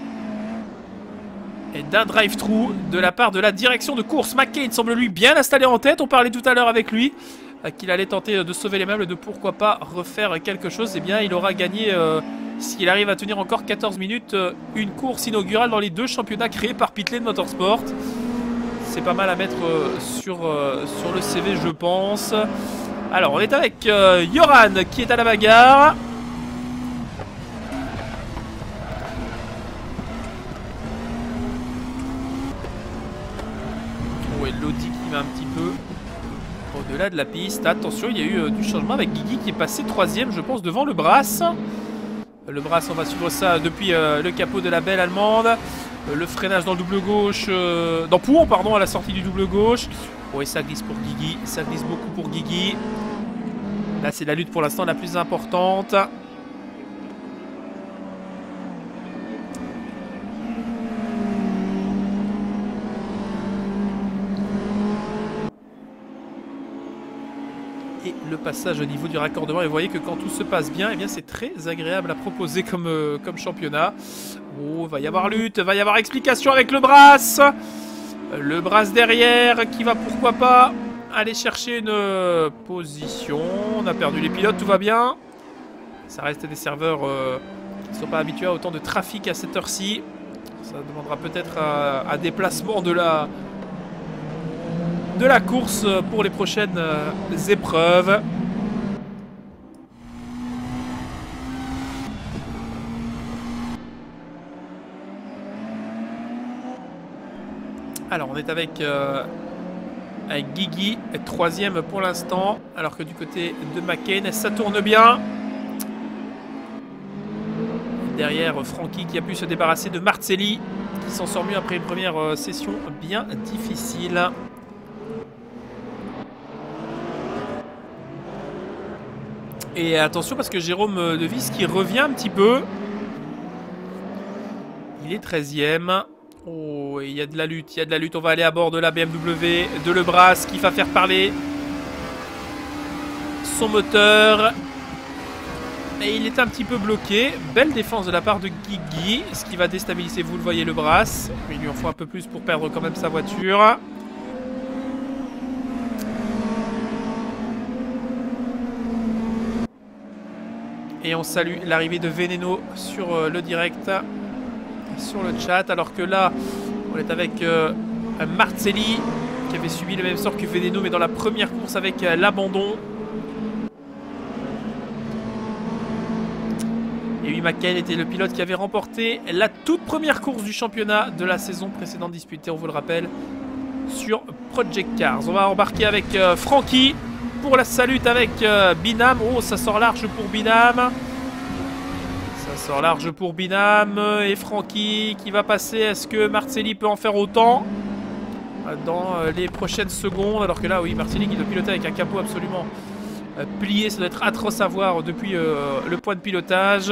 et d'un drive-thru de la part de la direction de course. McCain semble lui bien installé en tête. On parlait tout à l'heure avec lui qu'il allait tenter de sauver les meubles, de pourquoi pas refaire quelque chose. Eh bien il aura gagné, s'il arrive à tenir encore 14 minutes, une course inaugurale dans les 2 championnats créés par PLM Motorsport. C'est pas mal à mettre sur le CV je pense. Alors on est avec Yoran qui est à la bagarre. Ouais, Lodi qui va un petit peu au-delà de la piste. Attention, il y a eu du changement avec Guigui qui est passé 3ème je pense devant le Brass. Le Brass, on va suivre ça depuis le capot de la belle allemande. Le freinage dans le double gauche, dans Pouhon pardon, à la sortie du double gauche. Oui, ça glisse pour Guigui, ça glisse beaucoup pour Guigui. Là c'est la lutte pour l'instant la plus importante. Et le passage au niveau du raccordement, et vous voyez que quand tout se passe bien, eh bien c'est très agréable à proposer comme championnat. Oh, va y avoir lutte, va y avoir explication avec le Brass. Le Brass derrière qui va pourquoi pas aller chercher une position. On a perdu les pilotes, tout va bien. Ça reste des serveurs qui ne sont pas habitués à autant de trafic à cette heure-ci. Ça demandera peut-être un déplacement de la course pour les prochaines épreuves. Alors on est avec Guigui, 3e pour l'instant. Alors que du côté de McCain, ça tourne bien. Derrière, Francky qui a pu se débarrasser de Marcelli, qui s'en sort mieux après une première session bien difficile. Et attention parce que Jérôme Devis qui revient un petit peu. Il est 13e. Oh, il y a de la lutte, il y a de la lutte. On va aller à bord de la BMW de Lebras qui va faire parler son moteur. Et il est un petit peu bloqué. Belle défense de la part de Guigui, ce qui va déstabiliser, vous le voyez, Lebras. Il lui en faut un peu plus pour perdre quand même sa voiture. Et on salue l'arrivée de Veneno sur le direct, sur le chat. Alors que là, on est avec Marcelli, qui avait subi le même sort que Veneno, mais dans la première course avec l'abandon. Et oui, McCain était le pilote qui avait remporté la toute première course du championnat de la saison précédente disputée, on vous le rappelle, sur Project Cars. On va embarquer avec Francky pour la salute avec Binam. Oh, ça sort large pour Binam. Ça sort large pour Binam. Et Francky qui va passer. Est-ce que Marcelli peut en faire autant dans les prochaines secondes? Alors que là, oui, Marcelli qui doit piloter avec un capot absolument plié. Ça doit être atroce à voir depuis le point de pilotage.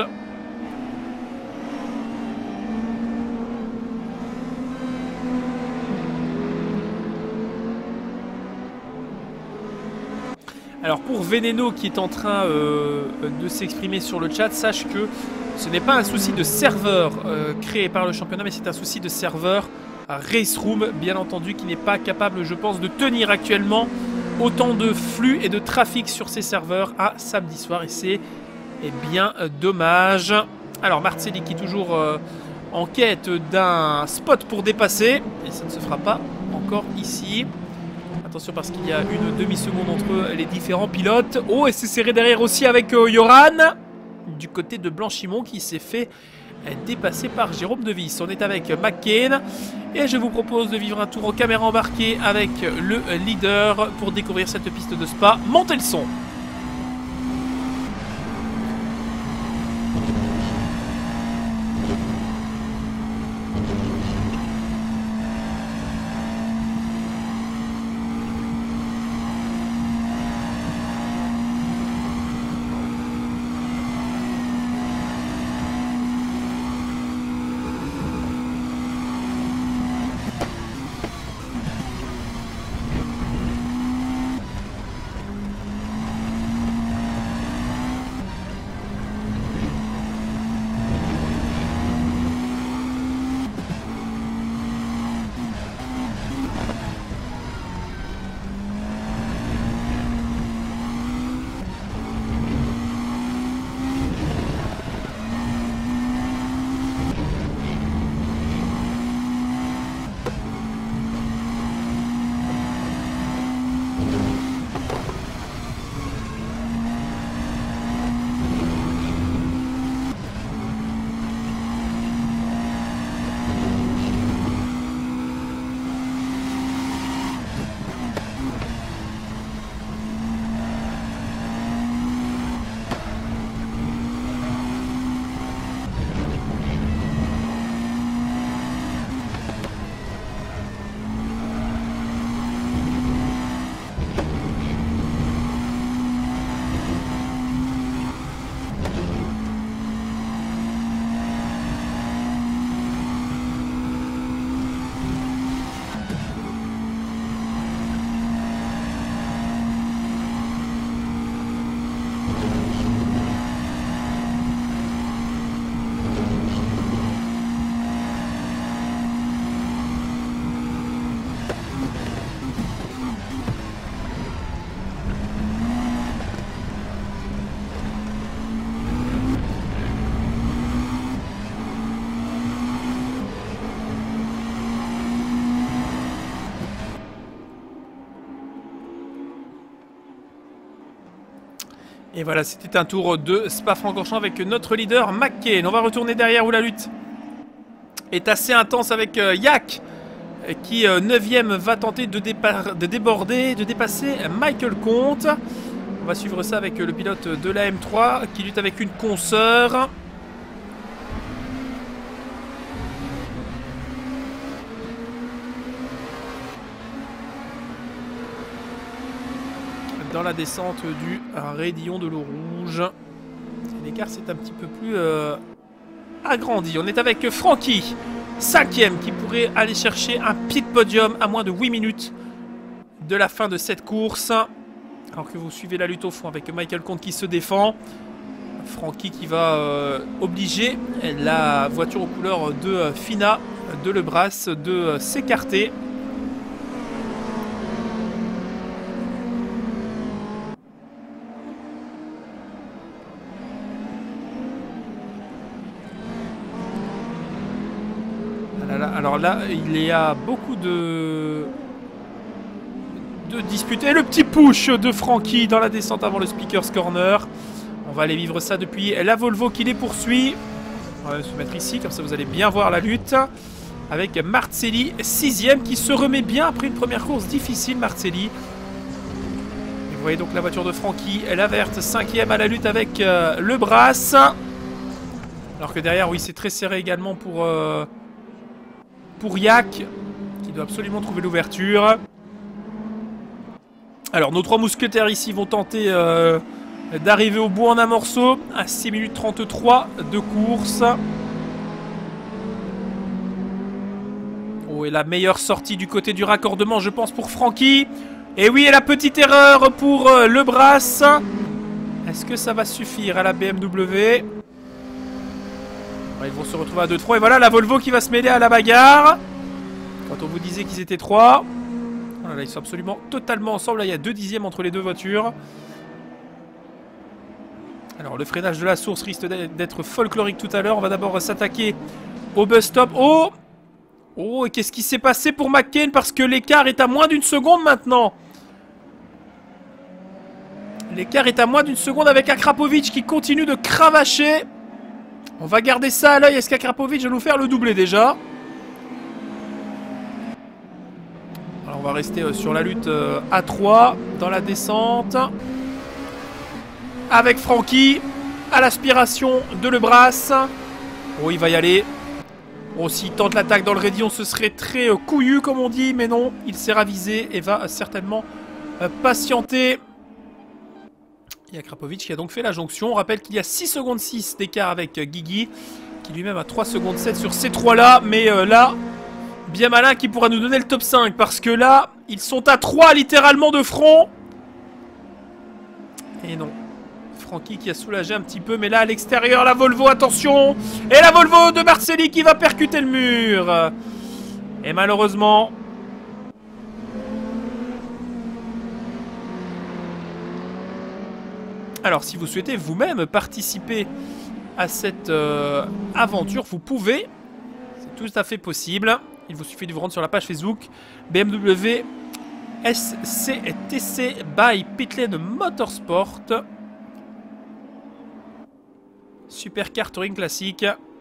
Alors pour Veneno qui est en train de s'exprimer sur le chat, sache que ce n'est pas un souci de serveur créé par le championnat, mais c'est un souci de serveur Race Room, bien entendu, qui n'est pas capable, je pense, de tenir actuellement autant de flux et de trafic sur ces serveurs à samedi soir. Et c'est bien dommage. Alors Marcelli qui est toujours en quête d'un spot pour dépasser. Et ça ne se fera pas encore ici. Attention parce qu'il y a une demi-seconde entre les différents pilotes. Oh, et c'est serré derrière aussi avec Yoran du côté de Blanchimont qui s'est fait dépasser par Jérôme Devis. On est avec McCain et je vous propose de vivre un tour en caméra embarquée avec le leader pour découvrir cette piste de Spa. Montez le son. Et voilà, c'était un tour de Spa-Francorchamps avec notre leader McCain. On va retourner derrière où la lutte est assez intense avec Yak qui 9ème va tenter de déborder, de dépasser Michael Comte. On va suivre ça avec le pilote de la M3 qui lutte avec une consoeur. Dans la descente du raidillon de l'eau rouge. L'écart c'est un petit peu plus agrandi. On est avec Francky, 5ème, qui pourrait aller chercher un pied de podium à moins de 8 minutes de la fin de cette course. Alors que vous suivez la lutte au fond avec Michael Comte qui se défend. Francky qui va obliger la voiture aux couleurs de Fina de Lebras de s'écarter. Alors là, il y a beaucoup de disputes. Et le petit push de Francky dans la descente avant le Speaker's Corner. On va aller vivre ça depuis la Volvo qui les poursuit. On va se mettre ici, comme ça vous allez bien voir la lutte. Avec Marcelli, 6ème, qui se remet bien après une première course difficile, Marcelli. Et vous voyez donc la voiture de Francky, la verte, 5ème à la lutte avec le Brass. Alors que derrière, oui, c'est très serré également pour Yak, qui doit absolument trouver l'ouverture. Alors nos 3 mousquetaires ici vont tenter d'arriver au bout en un morceau à 6 minutes 33 de course. Oh, et la meilleure sortie du côté du raccordement, je pense, pour Francky. Et oui, et la petite erreur pour le Brass. Est-ce que ça va suffire à la BMW? Ils vont se retrouver à 2 de front. Et voilà la Volvo qui va se mêler à la bagarre. Quand on vous disait qu'ils étaient 3. Voilà, ils sont absolument totalement ensemble. Là, il y a 2 dixièmes entre les deux voitures. Alors, le freinage de la source risque d'être folklorique tout à l'heure. On va d'abord s'attaquer au bus stop. Oh! Oh, et qu'est-ce qui s'est passé pour McCain? Parce que l'écart est à moins d'une seconde maintenant. L'écart est à moins d'une seconde avec Akrapovic qui continue de cravacher. On va garder ça à l'œil. Est-ce qu'Akrapovic va nous faire le doublé déjà? Alors on va rester sur la lutte à 3 dans la descente. Avec Francky à l'aspiration de Lebras. Oh, il va y aller. Oh, s'il tente l'attaque dans le raidillon, ce serait très couillu comme on dit. Mais non, il s'est ravisé et va certainement patienter. Il y a Krapovic qui a donc fait la jonction. On rappelle qu'il y a 6 secondes 6 d'écart avec Guigui, qui lui-même a 3 secondes 7 sur ces 3-là. Mais là, bien malin qui pourra nous donner le top 5. Parce que là, ils sont à 3 littéralement de front. Et non. Francky qui a soulagé un petit peu. Mais là, à l'extérieur, la Volvo, attention. Et la Volvo de Marcelli qui va percuter le mur. Et malheureusement... Alors, si vous souhaitez vous-même participer à cette aventure, vous pouvez. C'est tout à fait possible. Il vous suffit de vous rendre sur la page Facebook BMW SCTC by PLM Motorsport. Supercar Touring classique.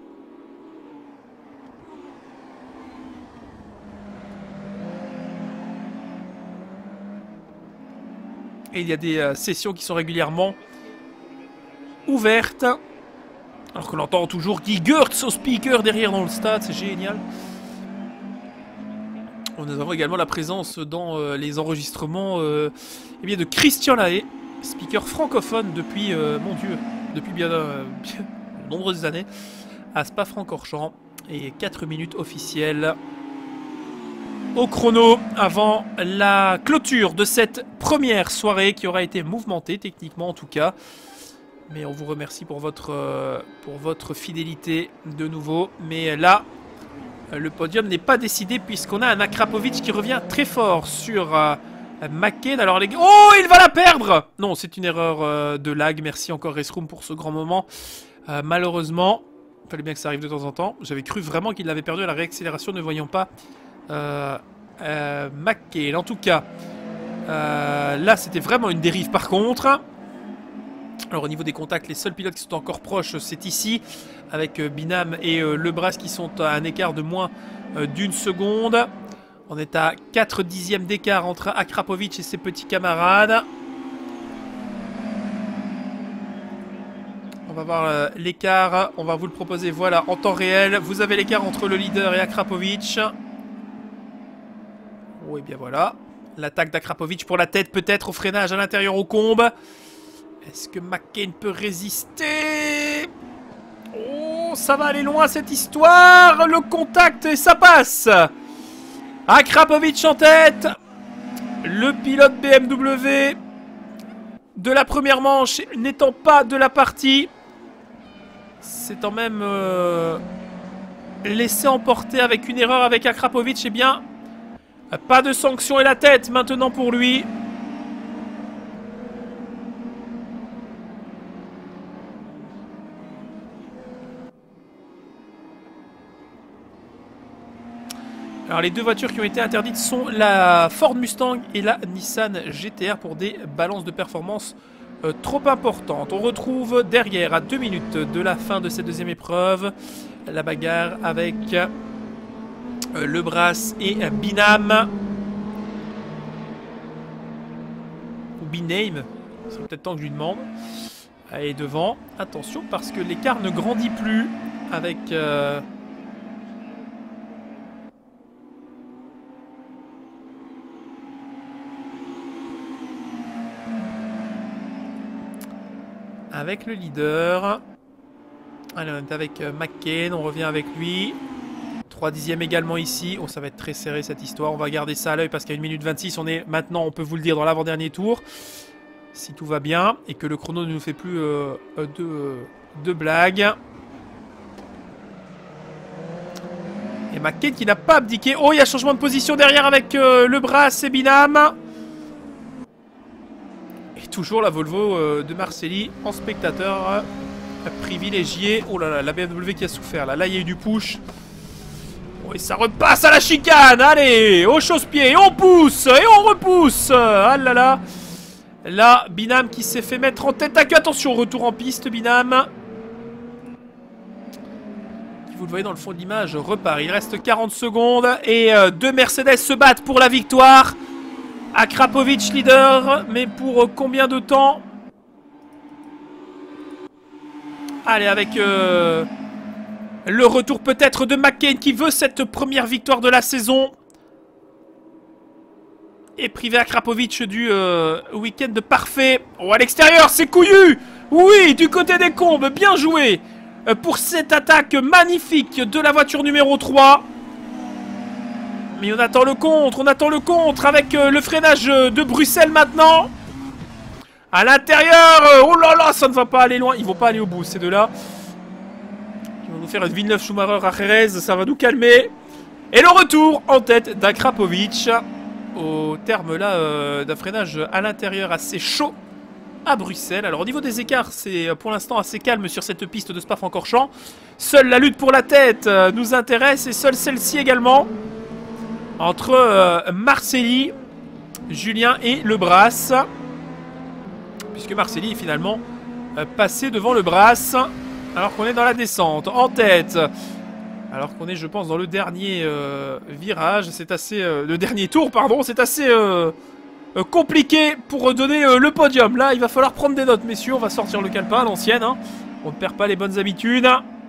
Et il y a des sessions qui sont régulièrement ouvertes. Alors que l'on entend toujours Guy Gertz au speaker derrière dans le stade, c'est génial. Nous avons également la présence dans les enregistrements eh bien de Christian Lahaye, speaker francophone depuis, mon Dieu, depuis bien de nombreuses années, à Spa-Francorchamps. Et 4 minutes officielles au chrono avant la clôture de cette première soirée qui aura été mouvementée, techniquement en tout cas. Mais on vous remercie pour votre fidélité de nouveau. Mais là, le podium n'est pas décidé puisqu'on a un Akrapovic qui revient très fort sur McCain. Alors les gars... Oh, il va la perdre! Non, c'est une erreur de lag. Merci encore Restroom pour ce grand moment. Malheureusement, il fallait bien que ça arrive de temps en temps. J'avais cru vraiment qu'il l'avait perdu à la réaccélération, ne voyons pas McCain. En tout cas, là c'était vraiment une dérive par contre. Alors au niveau des contacts, les seuls pilotes qui sont encore proches, c'est ici, avec Binam et Lebras qui sont à un écart de moins d'une seconde. On est à 4 dixièmes d'écart entre Akrapovic et ses petits camarades. On va voir l'écart. On va vous le proposer, voilà, en temps réel. Vous avez l'écart entre le leader et Akrapovic. Oui, bien voilà. L'attaque d'Akrapovic pour la tête, peut-être au freinage à l'intérieur au combe. Est-ce que McCain peut résister? Oh, ça va aller loin cette histoire. Le contact et ça passe. Akrapovic en tête. Le pilote BMW de la première manche n'étant pas de la partie. C'est quand même laissé emporter avec une erreur avec Akrapovic. Eh bien, pas de sanction et la tête maintenant pour lui. Alors les deux voitures qui ont été interdites sont la Ford Mustang et la Nissan GT-R pour des balances de performance trop importantes. On retrouve derrière, à 2 minutes de la fin de cette deuxième épreuve, la bagarre avec le Brass et Binam. Ou Biname, c'est peut-être temps que je lui demande. Allez, devant, attention parce que l'écart ne grandit plus avec... avec le leader. Allez, on est avec McCain, on revient avec lui. 3 dixièmes également ici. Oh, ça va être très serré cette histoire. On va garder ça à l'œil parce qu'à 1 minute 26, on est maintenant, on peut vous le dire, dans l'avant-dernier tour. Si tout va bien et que le chrono ne nous fait plus de blagues. Et McCain qui n'a pas abdiqué. Oh, il y a changement de position derrière avec le Brass et Binam. Et toujours la Volvo de Marcelli en spectateur privilégié. Oh là là, la BMW qui a souffert. Là, il y a eu du push. Oh, et ça repasse à la chicane. Allez, au chausse-pied. Et on pousse. Et on repousse. Ah là là. Là, Binam qui s'est fait mettre en tête à queue. Attention, retour en piste, Binam. Qui, vous le voyez dans le fond de l'image, repart. Il reste 40 secondes. Et deux Mercedes se battent pour la victoire. Akrapovic leader, mais pour combien de temps? Allez, avec le retour peut-être de McCain qui veut cette première victoire de la saison. Et privé Akrapovic du week-end parfait. Oh, à l'extérieur, c'est couillu. Oui, du côté des combes, bien joué pour cette attaque magnifique de la voiture numéro 3. Mais on attend le contre avec le freinage de Bruxelles maintenant. À l'intérieur, oh là là, ça ne va pas aller loin. Ils vont pas aller au bout, ces deux-là. Ils vont nous faire une Villeneuve-Schumacher à Jerez, ça va nous calmer. Et le retour en tête d'Akrapovic. Au terme là d'un freinage à l'intérieur assez chaud à Bruxelles. Alors au niveau des écarts, c'est pour l'instant assez calme sur cette piste de Spa-Francorchamps. Seule la lutte pour la tête nous intéresse et seule celle-ci également. Entre Marcelli, Julien et le Brass. Puisque Marcelli est finalement passé devant le Brass. Alors qu'on est dans la descente, en tête. Alors qu'on est, je pense, dans le dernier virage. C'est assez... le dernier tour, pardon. C'est assez compliqué pour donner le podium. Là, il va falloir prendre des notes, messieurs. On va sortir le calepin à l'ancienne. Hein. On ne perd pas les bonnes habitudes.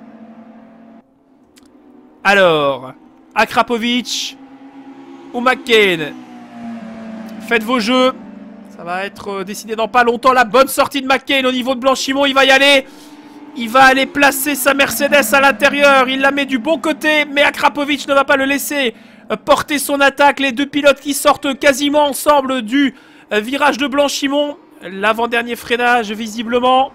Alors, Akrapovic... ou McCain, faites vos jeux. Ça va être décidé dans pas longtemps. La bonne sortie de McCain au niveau de Blanchimont. Il va y aller. Il va aller placer sa Mercedes à l'intérieur. Il la met du bon côté. Mais Akrapovic ne va pas le laisser porter son attaque. Les deux pilotes qui sortent quasiment ensemble du virage de Blanchimont. L'avant-dernier freinage visiblement.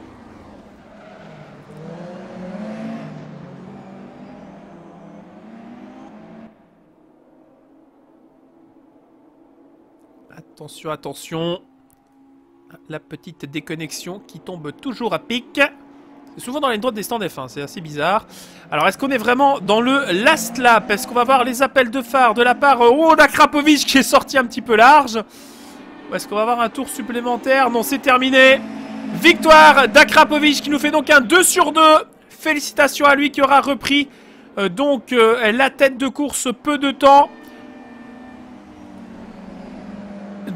Attention, attention. La petite déconnexion qui tombe toujours à pic. C'est souvent dans la ligne droite des stands F1, c'est assez bizarre. Alors, est-ce qu'on est vraiment dans le last lap? Est-ce qu'on va voir les appels de phare de la part d'Akrapovic qui est sorti un petit peu large? Ou est-ce qu'on va avoir un tour supplémentaire? Non, c'est terminé. Victoire d'Akrapovic qui nous fait donc un 2 sur 2. Félicitations à lui qui aura repris donc la tête de course peu de temps.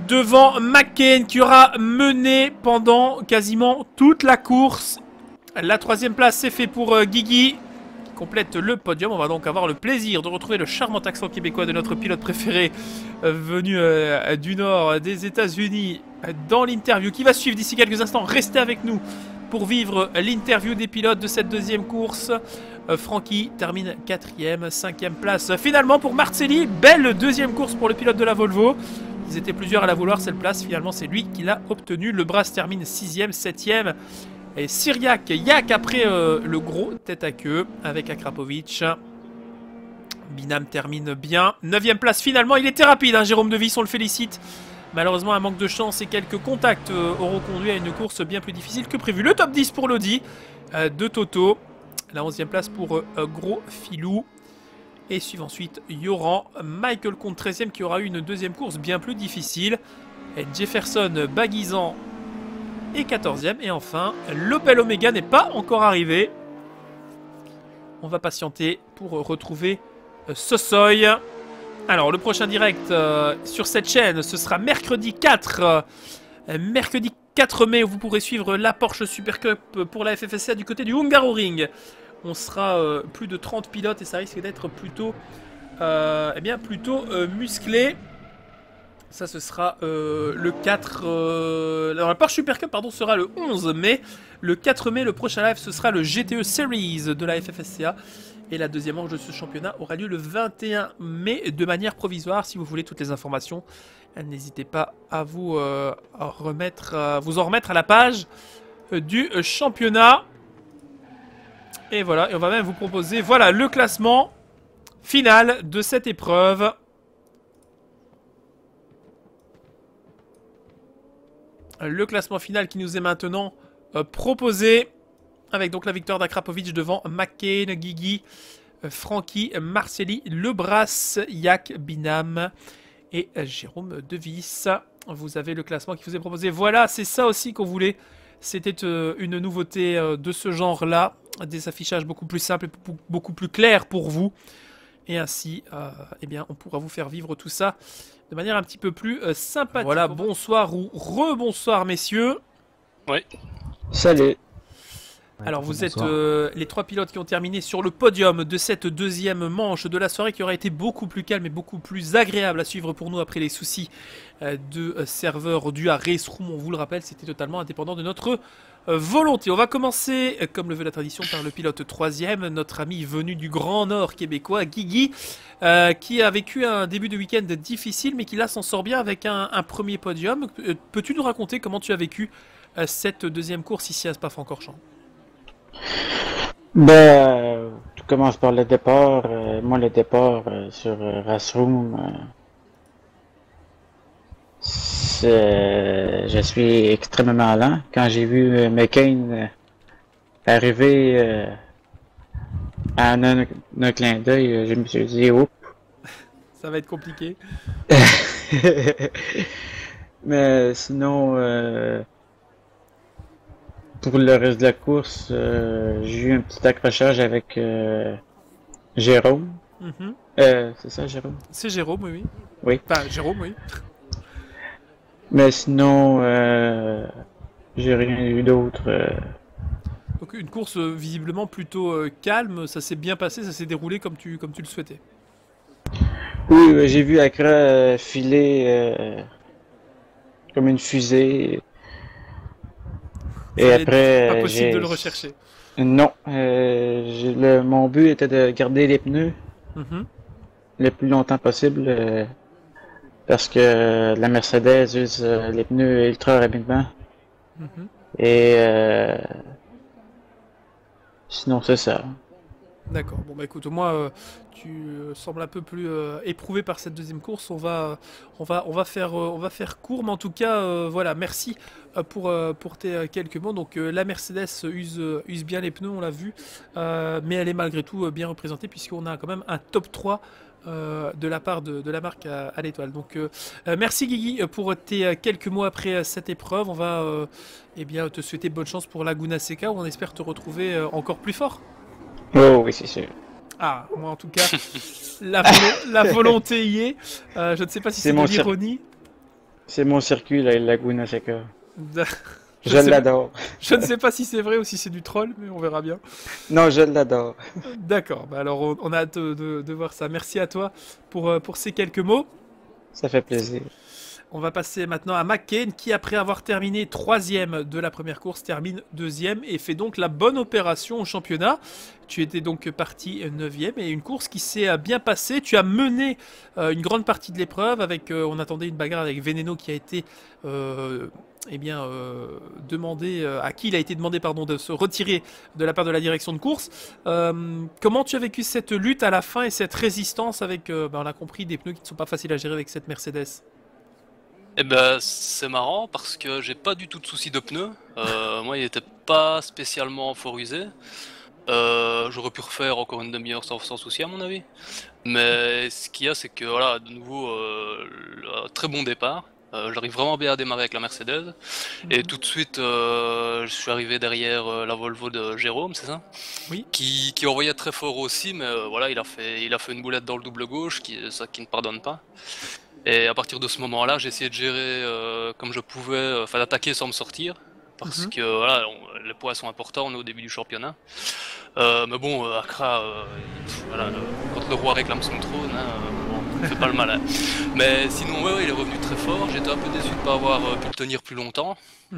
devant McCain qui aura mené pendant quasiment toute la course. La 3e place c'est fait pour Guigui qui complète le podium. On va donc avoir le plaisir de retrouver le charmant accent québécois de notre pilote préféré venu du nord des États-Unis dans l'interview qui va suivre d'ici quelques instants. Restez avec nous pour vivre l'interview des pilotes de cette 2e course. Francky termine 4e, 5e place finalement pour Marcelli. Belle 2e course pour le pilote de la Volvo. Ils étaient plusieurs à la vouloir cette place, finalement c'est lui qui l'a obtenu. Le Bras termine 6e, 7e. Et Syriac, Yak après le gros tête à queue avec Akrapovic. Binam termine bien. 9e place finalement, il était rapide, hein, Jérôme Devis, on le félicite. Malheureusement un manque de chance et quelques contacts auront conduit à une course bien plus difficile que prévu. Le top 10 pour l'Audi de Toto. La 11e place pour Gros Filou. Et suive ensuite Yoran, Michael Comte 13e qui aura eu une 2e course bien plus difficile. Et Jefferson Baguizan est 14e. Et enfin, l'Opel Omega n'est pas encore arrivé. On va patienter pour retrouver Sosoy. Alors, le prochain direct sur cette chaîne, ce sera mercredi 4. Mercredi 4 mai, où vous pourrez suivre la Porsche Super Cup pour la FFSA du côté du Hungaroring. On sera plus de 30 pilotes et ça risque d'être plutôt, musclé. Ça, ce sera le 4... alors, la Porsche Super Cup, pardon, sera le 11 mai. Le 4 mai, le prochain live, ce sera le GTE Series de la FFSCA. Et la 2e manche de ce championnat aura lieu le 21 mai de manière provisoire. Si vous voulez toutes les informations, n'hésitez pas à vous, en remettre à la page du championnat. Et voilà, et on va même vous proposer voilà, le classement final de cette épreuve. Le classement final qui nous est maintenant proposé. Avec donc la victoire d'Akrapovic devant McCain, Guigui, Francky, Marcelli, Lebras, Yak, Binam et Jérôme Devis. Vous avez le classement qui vous est proposé. Voilà, c'est ça aussi qu'on voulait. C'était une nouveauté de ce genre-là. Des affichages beaucoup plus simples et beaucoup plus clairs pour vous. Et ainsi, eh bien, on pourra vous faire vivre tout ça de manière un petit peu plus sympathique. Voilà, bonsoir ou rebonsoir, messieurs. Oui. Salut. Alors vous êtes les 3 pilotes qui ont terminé sur le podium de cette 2e manche de la soirée qui aura été beaucoup plus calme et beaucoup plus agréable à suivre pour nous après les soucis de serveur dus à Raceroom. On vous le rappelle, c'était totalement indépendant de notre volonté. On va commencer, comme le veut la tradition, par le pilote 3e, notre ami venu du Grand Nord québécois, Guigui, qui a vécu un début de week-end difficile mais qui là s'en sort bien avec un premier podium. Peux-tu nous raconter comment tu as vécu cette 2e course ici à Spa-Francorchamps? Ben, tout commence par le départ. Moi, le départ sur Raceroom, je suis extrêmement lent. Quand j'ai vu McCain arriver à un clin d'œil, je me suis dit, oups. Ça va être compliqué. Mais sinon, pour le reste de la course, j'ai eu un petit accrochage avec Jérôme. C'est ça, Jérôme? C'est Jérôme, oui. Oui. Enfin, Jérôme, oui. Mais sinon, j'ai rien eu d'autre. Donc une course visiblement plutôt calme, ça s'est bien passé, ça s'est déroulé comme tu le souhaitais. Oui, j'ai vu Accra filer comme une fusée. Et après, pas possible de le rechercher. Non, mon but était de garder les pneus le plus longtemps possible parce que la Mercedes use les pneus ultra rapidement. Et sinon, c'est ça. D'accord. Bon bah écoute, moi tu sembles un peu plus éprouvé par cette 2e course. On va faire court, mais en tout cas voilà, merci pour tes quelques mots. Donc la Mercedes use bien les pneus, on l'a vu, mais elle est malgré tout bien représentée puisqu'on a quand même un top 3 de la part de la marque à l'étoile. Donc merci Guigui pour tes quelques mots après cette épreuve. On va eh bien te souhaiter bonne chance pour Laguna Seca où on espère te retrouver encore plus fort. Oh oui, c'est sûr. Ah, moi en tout cas, la volonté y est. Je ne sais pas si c'est de l'ironie. C'est mon circuit, la Laguna Seca. Je Je sais- l'adore. Je ne sais pas si c'est vrai ou si c'est du troll, mais on verra bien. Non, je l'adore. D'accord, bah alors on a hâte de voir ça. Merci à toi pour ces quelques mots. Ça fait plaisir. On va passer maintenant à McCain qui, après avoir terminé 3e de la première course, termine 2e et fait donc la bonne opération au championnat. Tu étais donc parti 9e et une course qui s'est bien passée. Tu as mené une grande partie de l'épreuve avec, on attendait une bagarre avec Veneno qui a été demandé, à qui il a été demandé pardon, de se retirer de la part de la direction de course. Comment tu as vécu cette lutte à la fin et cette résistance avec, on a compris, des pneus qui ne sont pas faciles à gérer avec cette Mercedes? Eh ben, c'est marrant parce que j'ai pas du tout de soucis de pneus. Moi, il était pas spécialement fort usé. J'aurais pu refaire encore une demi-heure sans souci à mon avis. Mais ce qu'il y a, c'est que voilà, de nouveau, très bon départ. J'arrive vraiment bien à démarrer avec la Mercedes. Et tout de suite, je suis arrivé derrière la Volvo de Jérôme, c'est ça? Oui. Qui envoyait très fort aussi, mais voilà, il a fait une boulette dans le double gauche, qui ne pardonne pas. Et à partir de ce moment-là, j'ai essayé de gérer comme je pouvais, enfin d'attaquer sans me sortir. Parce que voilà, les poids sont importants, on est au début du championnat. Mais bon, Accra, voilà, quand le roi réclame son trône, hein, bon, c'est pas le malin. Mais sinon, ouais, il est revenu très fort. J'étais un peu déçu de ne pas avoir pu le tenir plus longtemps.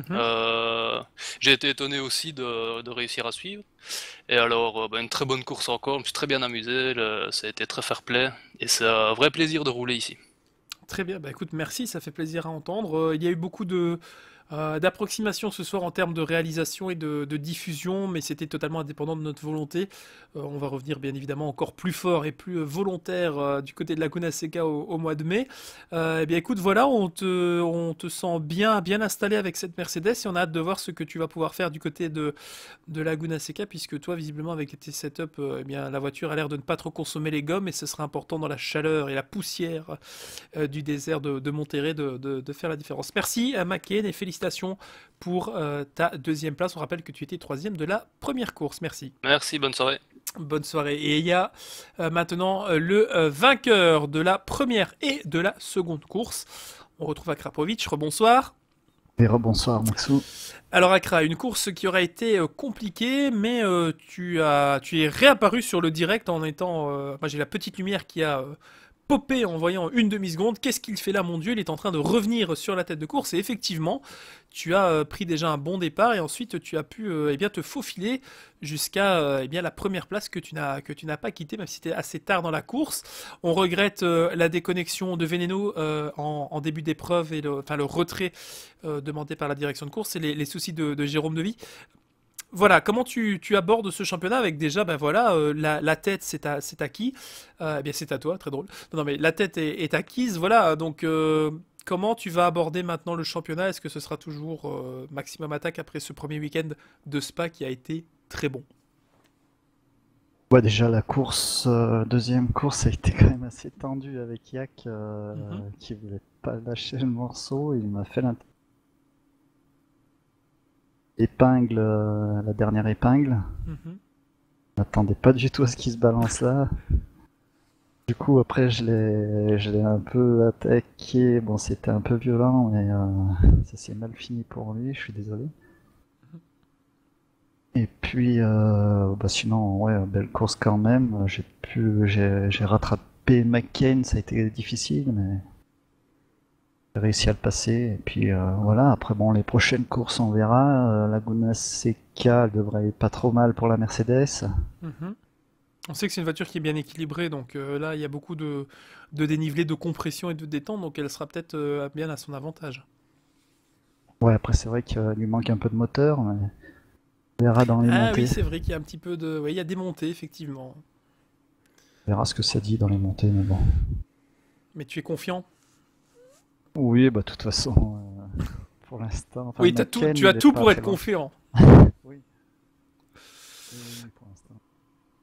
J'ai été étonné aussi de réussir à suivre. Et alors, une très bonne course encore, je me suis très bien amusé, ça a été très fair-play. Et c'est un vrai plaisir de rouler ici. Très bien, bah écoute, merci, ça fait plaisir à entendre. Il y a eu beaucoup d'approximations ce soir en termes de réalisation et de diffusion, mais c'était totalement indépendant de notre volonté. On va revenir bien évidemment encore plus fort et plus volontaire du côté de la Laguna Seca au mois de mai. Eh bien écoute, voilà, on te sent bien installé avec cette Mercedes et on a hâte de voir ce que tu vas pouvoir faire du côté de Laguna Seca, puisque toi, visiblement, avec tes setups, eh bien, la voiture a l'air de ne pas trop consommer les gommes et ce sera important dans la chaleur et la poussière du désert de Monterrey de faire la différence. Merci à McCain et félicitations pour ta 2e place. On rappelle que tu étais 3e de la première course. Merci. Merci, bonne soirée. Bonne soirée. Et il y a maintenant le vainqueur de la première et de la seconde course. On retrouve Akrapovic. Rebonsoir. Et rebonsoir Maxou. Alors Akra, une course qui aura été compliquée, mais tu es réapparu sur le direct en étant... moi j'ai la petite lumière qui a popé en voyant une demi-seconde. Qu'est-ce qu'il fait là, mon Dieu? Il est en train de revenir sur la tête de course et effectivement, tu as pris déjà un bon départ et ensuite tu as pu eh bien, te faufiler jusqu'à eh bien, la première place que tu n'as pas quittée, même si c'était assez tard dans la course. On regrette la déconnexion de Veneno en début d'épreuve et le retrait demandé par la direction de course et les soucis de Jérôme Devy. Voilà, comment tu abordes ce championnat avec déjà, ben voilà, la tête c'est acquis, eh bien c'est à toi, très drôle. Non, mais la tête est acquise, voilà, donc comment tu vas aborder maintenant le championnat? Est-ce que ce sera toujours maximum attaque après ce premier week-end de Spa qui a été très bon? Ouais, déjà la course, deuxième course a été quand même assez tendue avec Yak qui voulait pas lâcher le morceau, il m'a fait épingle, la dernière épingle. Je m'attendais pas du tout à ce qu'il se balance là. Du coup après je l'ai un peu attaqué, bon c'était un peu violent mais ça s'est mal fini pour lui, je suis désolé. Et puis sinon ouais, belle course quand même, j'ai rattrapé McCain, ça a été difficile mais j'ai réussi à le passer et puis voilà, après bon les prochaines courses on verra, Laguna Seca elle devrait aller pas trop mal pour la Mercedes. On sait que c'est une voiture qui est bien équilibrée, donc là il y a beaucoup de dénivelé, de compression et de détente, donc elle sera peut-être bien à son avantage. Ouais, après c'est vrai qu'il lui manque un peu de moteur, mais on verra dans les montées. Ah oui, c'est vrai qu'il y a un petit peu de... Oui, il y a des montées, effectivement. On verra ce que ça dit dans les montées, mais bon. Mais tu es confiant? Oui, bah de toute façon, pour l'instant... Enfin, Oui, tu as tout pour être confiant. Oui. Oui, pour l'instant.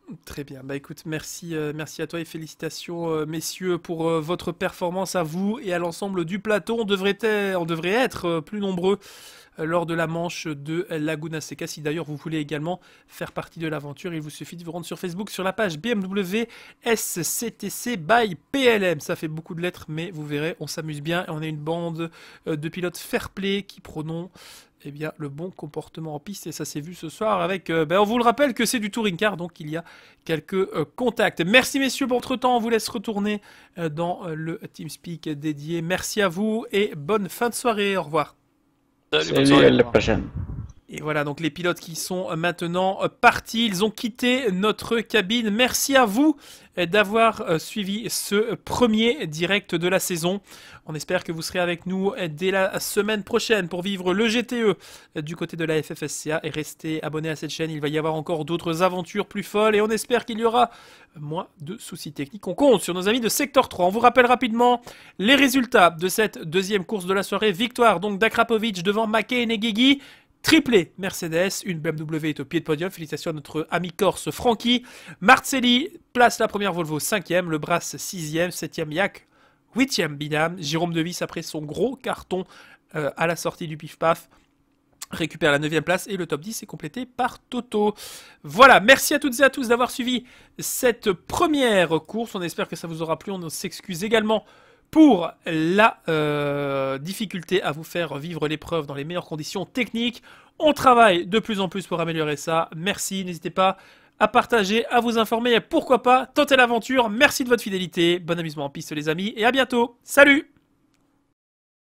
Très bien, bah écoute, merci, merci à toi et félicitations messieurs pour votre performance à vous et à l'ensemble du plateau. On devrait être plus nombreux lors de la manche de Laguna Seca. Si d'ailleurs vous voulez également faire partie de l'aventure, il vous suffit de vous rendre sur Facebook sur la page BMW SCTC by PLM. Ça fait beaucoup de lettres, mais vous verrez, on s'amuse bien et on est une bande de pilotes fair play qui prônons le bon comportement en piste, et ça s'est vu ce soir avec, on vous le rappelle que c'est du touring car, donc il y a quelques contacts. Merci messieurs pour votre temps, on vous laisse retourner dans le TeamSpeak dédié. Merci à vous et bonne fin de soirée, au revoir. Salut, à la prochaine. Et voilà, donc les pilotes qui sont maintenant partis, ils ont quitté notre cabine. Merci à vous d'avoir suivi ce premier direct de la saison. On espère que vous serez avec nous dès la semaine prochaine pour vivre le GTE du côté de la FFSCA et restez abonnés à cette chaîne. Il va y avoir encore d'autres aventures plus folles et on espère qu'il y aura moins de soucis techniques. On compte sur nos amis de Sector 3. On vous rappelle rapidement les résultats de cette deuxième course de la soirée. Victoire donc d'Akrapovic devant McCain et Guigui. Triplé Mercedes, une BMW est au pied de podium. Félicitations à notre ami corse Francky. Marcelli place la première Volvo 5e, le Brass 6e, 7e Yak, 8e Binam. Jérôme Devis, après son gros carton à la sortie du pif-paf, récupère la 9e place et le top 10 est complété par Toto. Voilà, merci à toutes et à tous d'avoir suivi cette première course. On espère que ça vous aura plu. On s'excuse également pour la difficulté à vous faire vivre l'épreuve dans les meilleures conditions techniques. On travaille de plus en plus pour améliorer ça. Merci, n'hésitez pas à partager, à vous informer et pourquoi pas tenter l'aventure. Merci de votre fidélité, bon amusement en piste les amis et à bientôt. Salut!